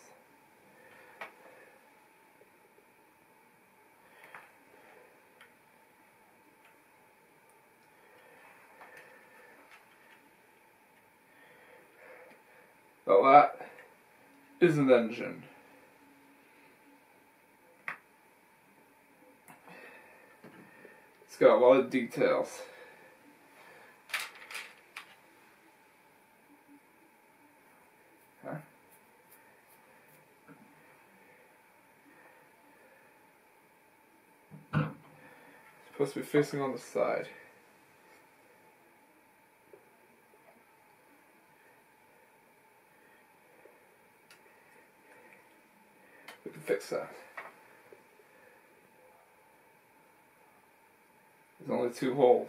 Well, that is an engine. It's got a lot of details. Huh? It's supposed to be facing on the side. We can fix that. There's only 2 holes.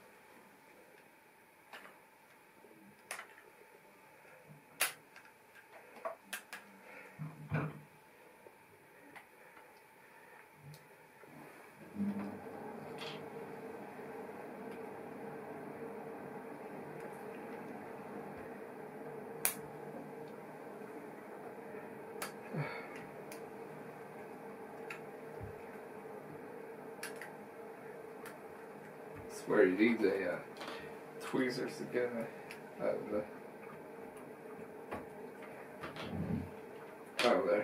Where you need the tweezers to get it out of there.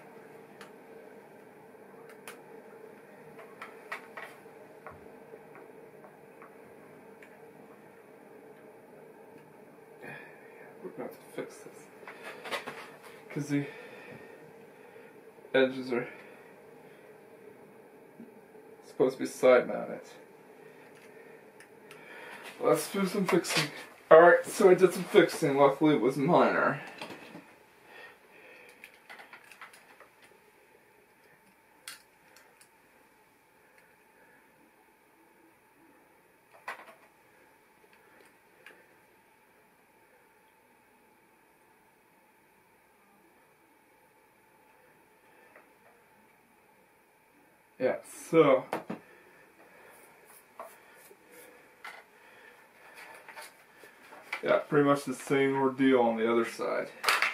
We're going to have to fix this because the edges are supposed to be side mounted. Let's do some fixing. Alright, so I did some fixing. Luckily it was minor. Yeah, so yeah, pretty much the same ordeal on the other side.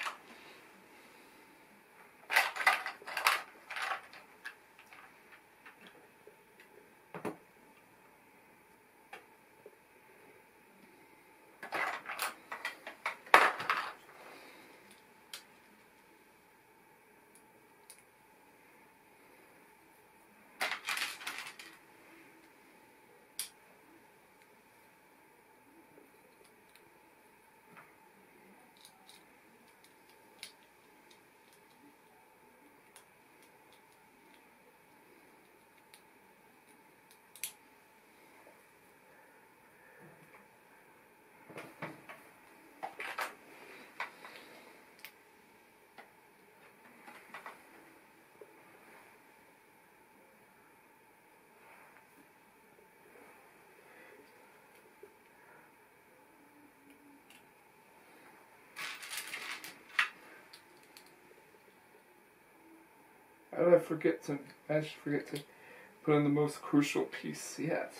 How did I forget to put in the most crucial piece yet?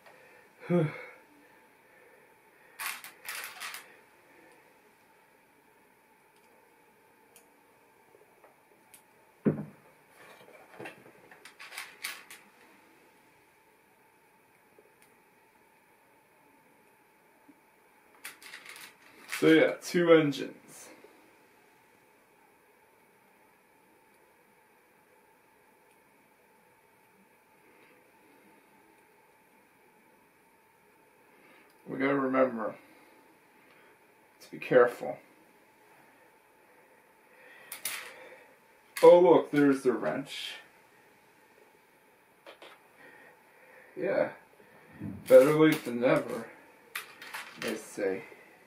So yeah, 2 engines. We gotta remember to be careful. Oh look, there's the wrench. Yeah, better late than never, they say.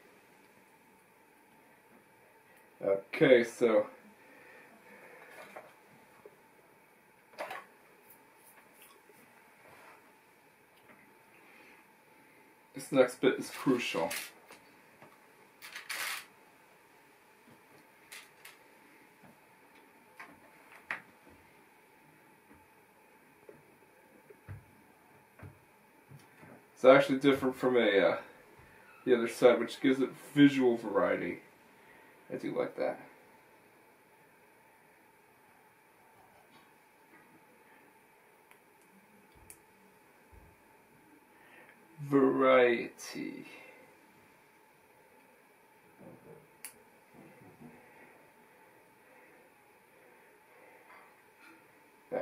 Okay, so this next bit is crucial. It's actually different from the other side, which gives it visual variety. I do like that. Variety. Yeah.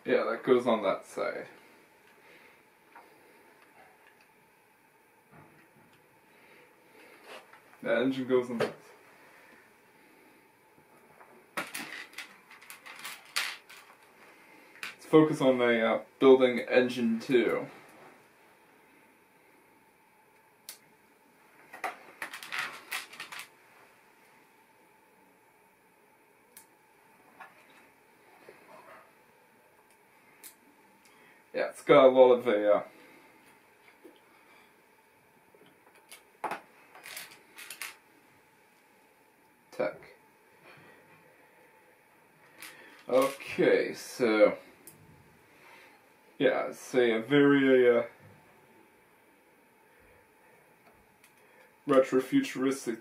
Yeah, that goes on that side. The engine goes on that side. Let's focus on the building engine 2. Yeah, it's got a lot of tech. Okay, so yeah, it's a very retro-futuristic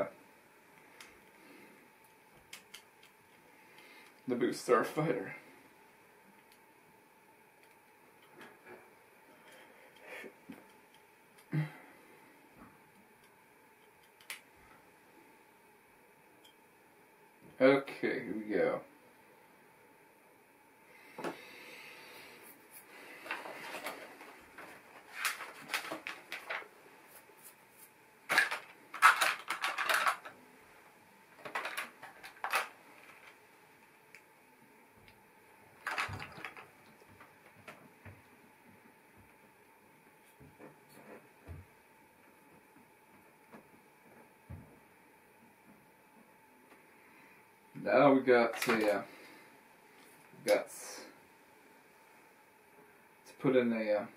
Naboo Starfighter. Okay, here we go. Now we got to put in a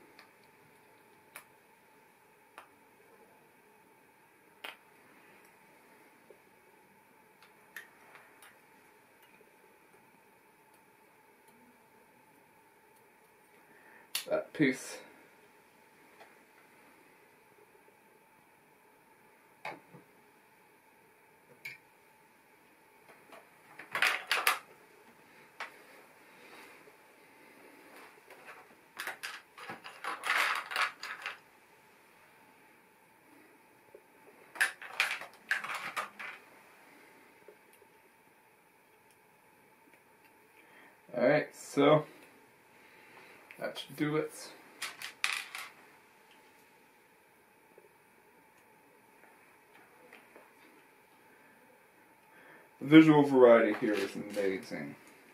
that piece. Alright, so that should do it. The visual variety here is amazing.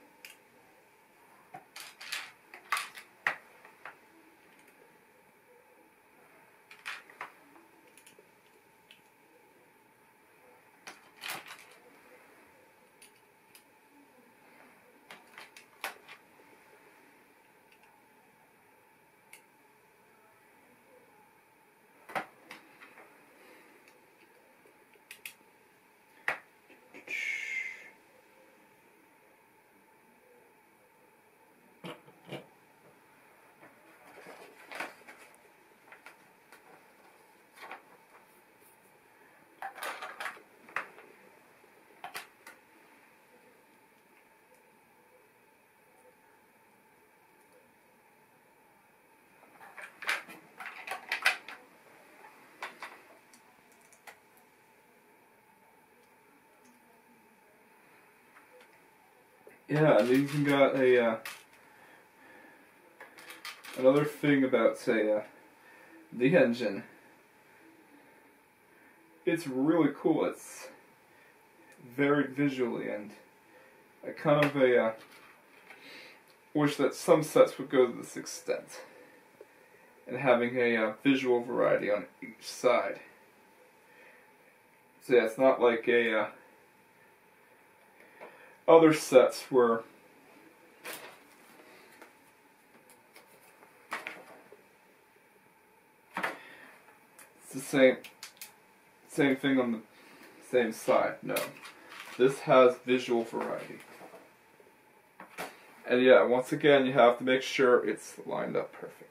Yeah, and they even got a another thing about the engine. It's really cool. It's very visually, and I kind of wish that some sets would go to this extent, and having a visual variety on each side. So yeah, it's not like a other sets where it's the same thing on the same side. No, this has visual variety. And yeah, once again, you have to make sure it's lined up perfectly.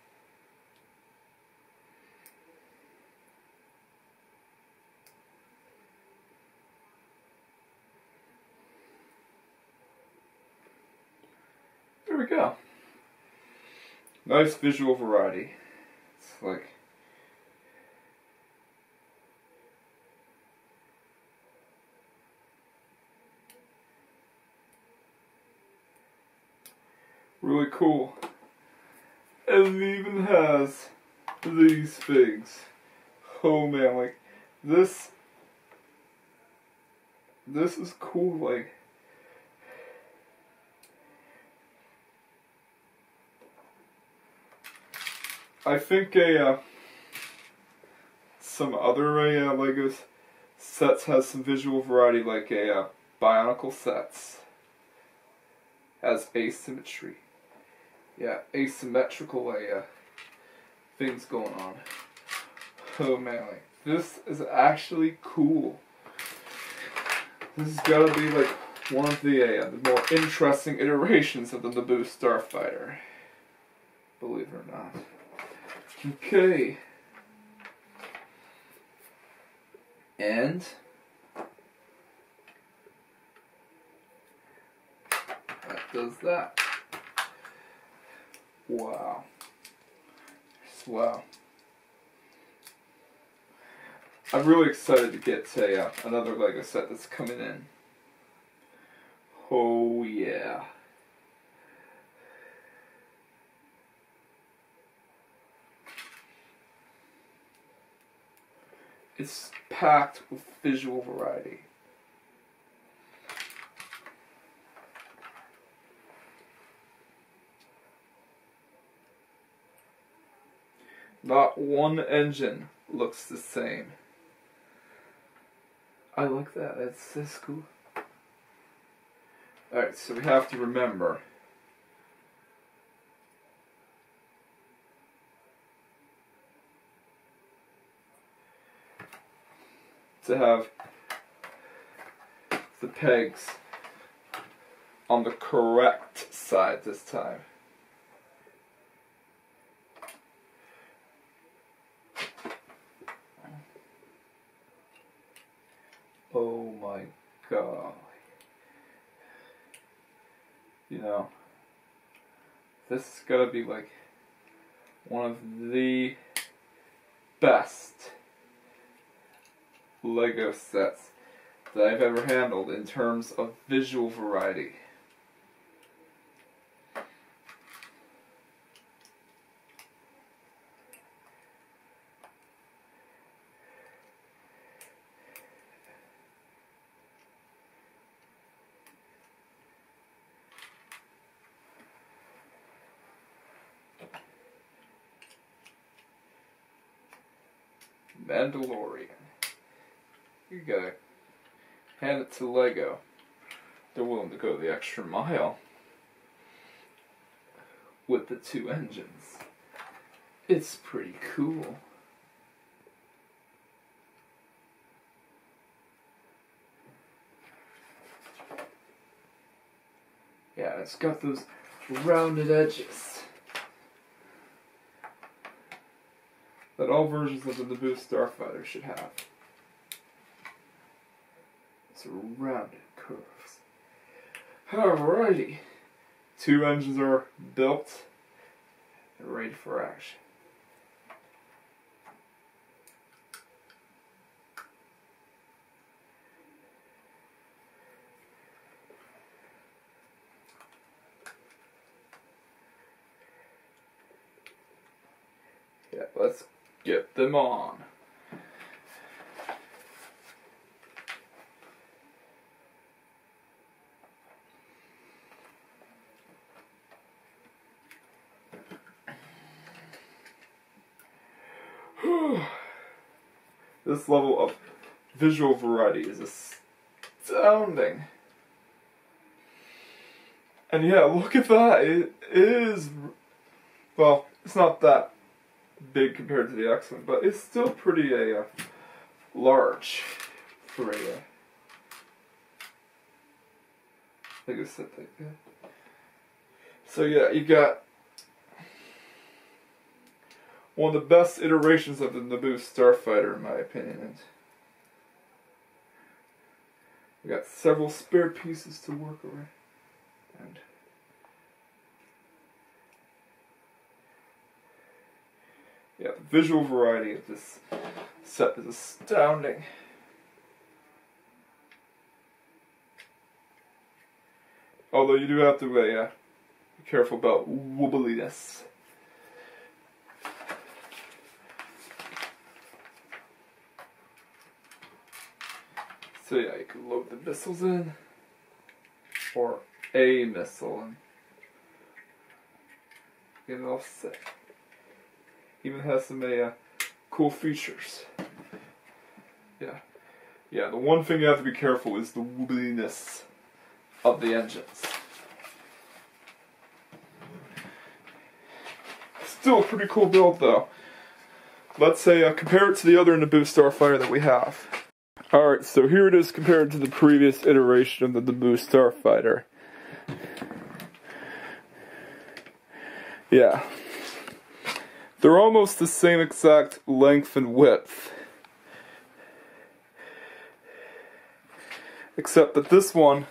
There we go. Nice visual variety. It's like Really cool. And it even has these figs. Oh man, like this is cool. Like I think some other Lego sets has some visual variety, like Bionicle sets has asymmetry. Yeah, asymmetrical things going on. Oh man, like this is actually cool. This has got to be like one of the more interesting iterations of the Naboo Starfighter. Believe it or not. Okay. And that does that. Wow. Wow. I'm really excited to get another Lego set that's coming in. Oh yeah. It's packed with visual variety. Not one engine looks the same. I like that. That's cool. Alright, so we have to remember to have the pegs on the correct side this time. Oh my god. You know, this is gotta be like one of the best Lego sets that I've ever handled in terms of visual variety. Mandalorian. You gotta hand it to Lego. They're willing to go the extra mile with the two engines. It's pretty cool. Yeah, it's got those rounded edges that all versions of the Naboo Starfighter should have. It's rounded curves. Alrighty. Two engines are built and ready for action. Yeah, let's get them on. This level of visual variety is astounding. And yeah, look at that. It is, well, it's not that big compared to the X-Wing, but it's still pretty large for a Lego set like that. So yeah, you got one of the best iterations of the Naboo Starfighter, in my opinion. And we got several spare pieces to work around. And yeah, the visual variety of this set is astounding. Although you do have to Be careful about wobbliness. So yeah, you can load the missiles in, or a missile, and get it all set. Even has some cool features. Yeah, the one thing you have to be careful is the wobbliness of the engines. Still a pretty cool build though. Let's say compare it to the other Naboo Starfighter that we have. Alright, so here it is compared to the previous iteration of the Naboo Starfighter. Yeah. They're almost the same exact length and width. Except that this one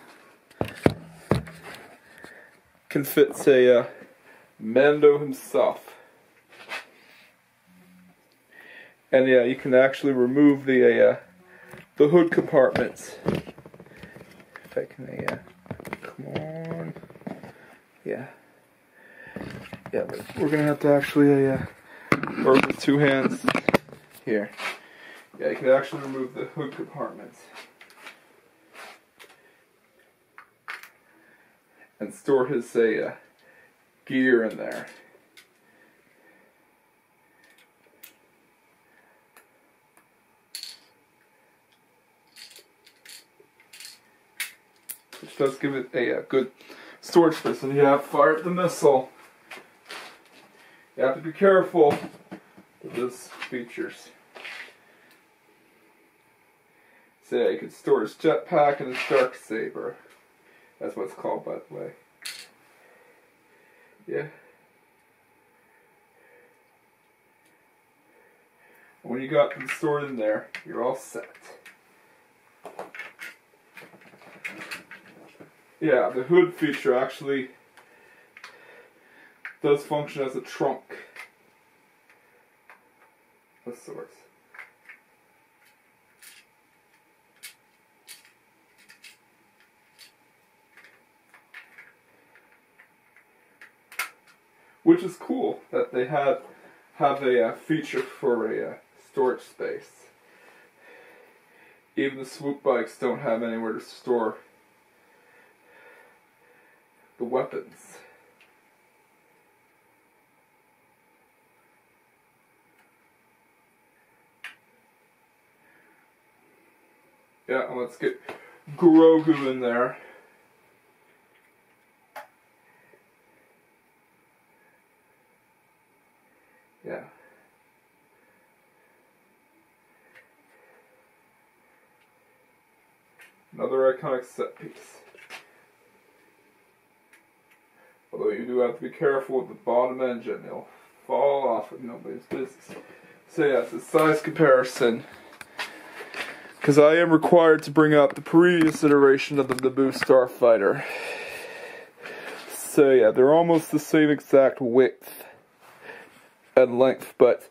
can fit, say, Mando himself. And yeah, you can actually remove the hood compartments. If I can, come on. Yeah. Yeah, but we're gonna have to actually, work with two hands. Here. Yeah, you can actually remove the hood compartments. And store his, gear in there. Which does give it a good storage space. And you have fired the missile. You have to be careful with those features. So yeah, you can store his jetpack and his dark saber. That's what it's called, by the way. Yeah. When you got them stored in there, you're all set. Yeah, the hood feature actually does function as a trunk of sorts. Which is cool that they have a feature for a storage space. Even the swoop bikes don't have anywhere to store the weapons. Yeah, and let's get Grogu in there. Yeah. Another iconic set piece. Although you do have to be careful with the bottom engine, it'll fall off with nobody's business. So yeah, it's a size comparison. Because I am required to bring up the previous iteration of the Naboo Starfighter. So yeah, they're almost the same exact width and length, but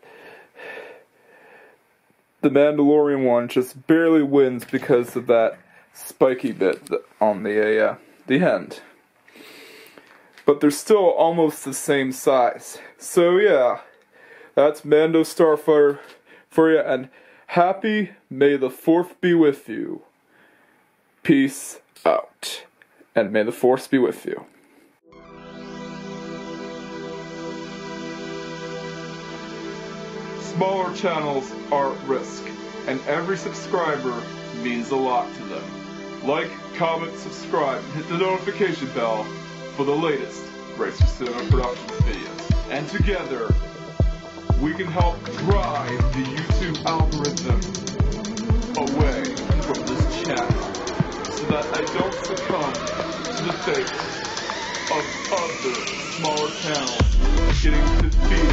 the Mandalorian one just barely wins because of that spiky bit on the end. But they're still almost the same size. So yeah, that's Mando Starfighter for you, and happy May the 4th be with you. Peace out. And may the Force be with you. Smaller channels are at risk, and every subscriber means a lot to them. Like, comment, subscribe, and hit the notification bell for the latest Racer Cinema Productions videos. And together, we can help drive the YouTube algorithm away from this channel, so that I don't succumb to the fate of other smaller channels getting defeated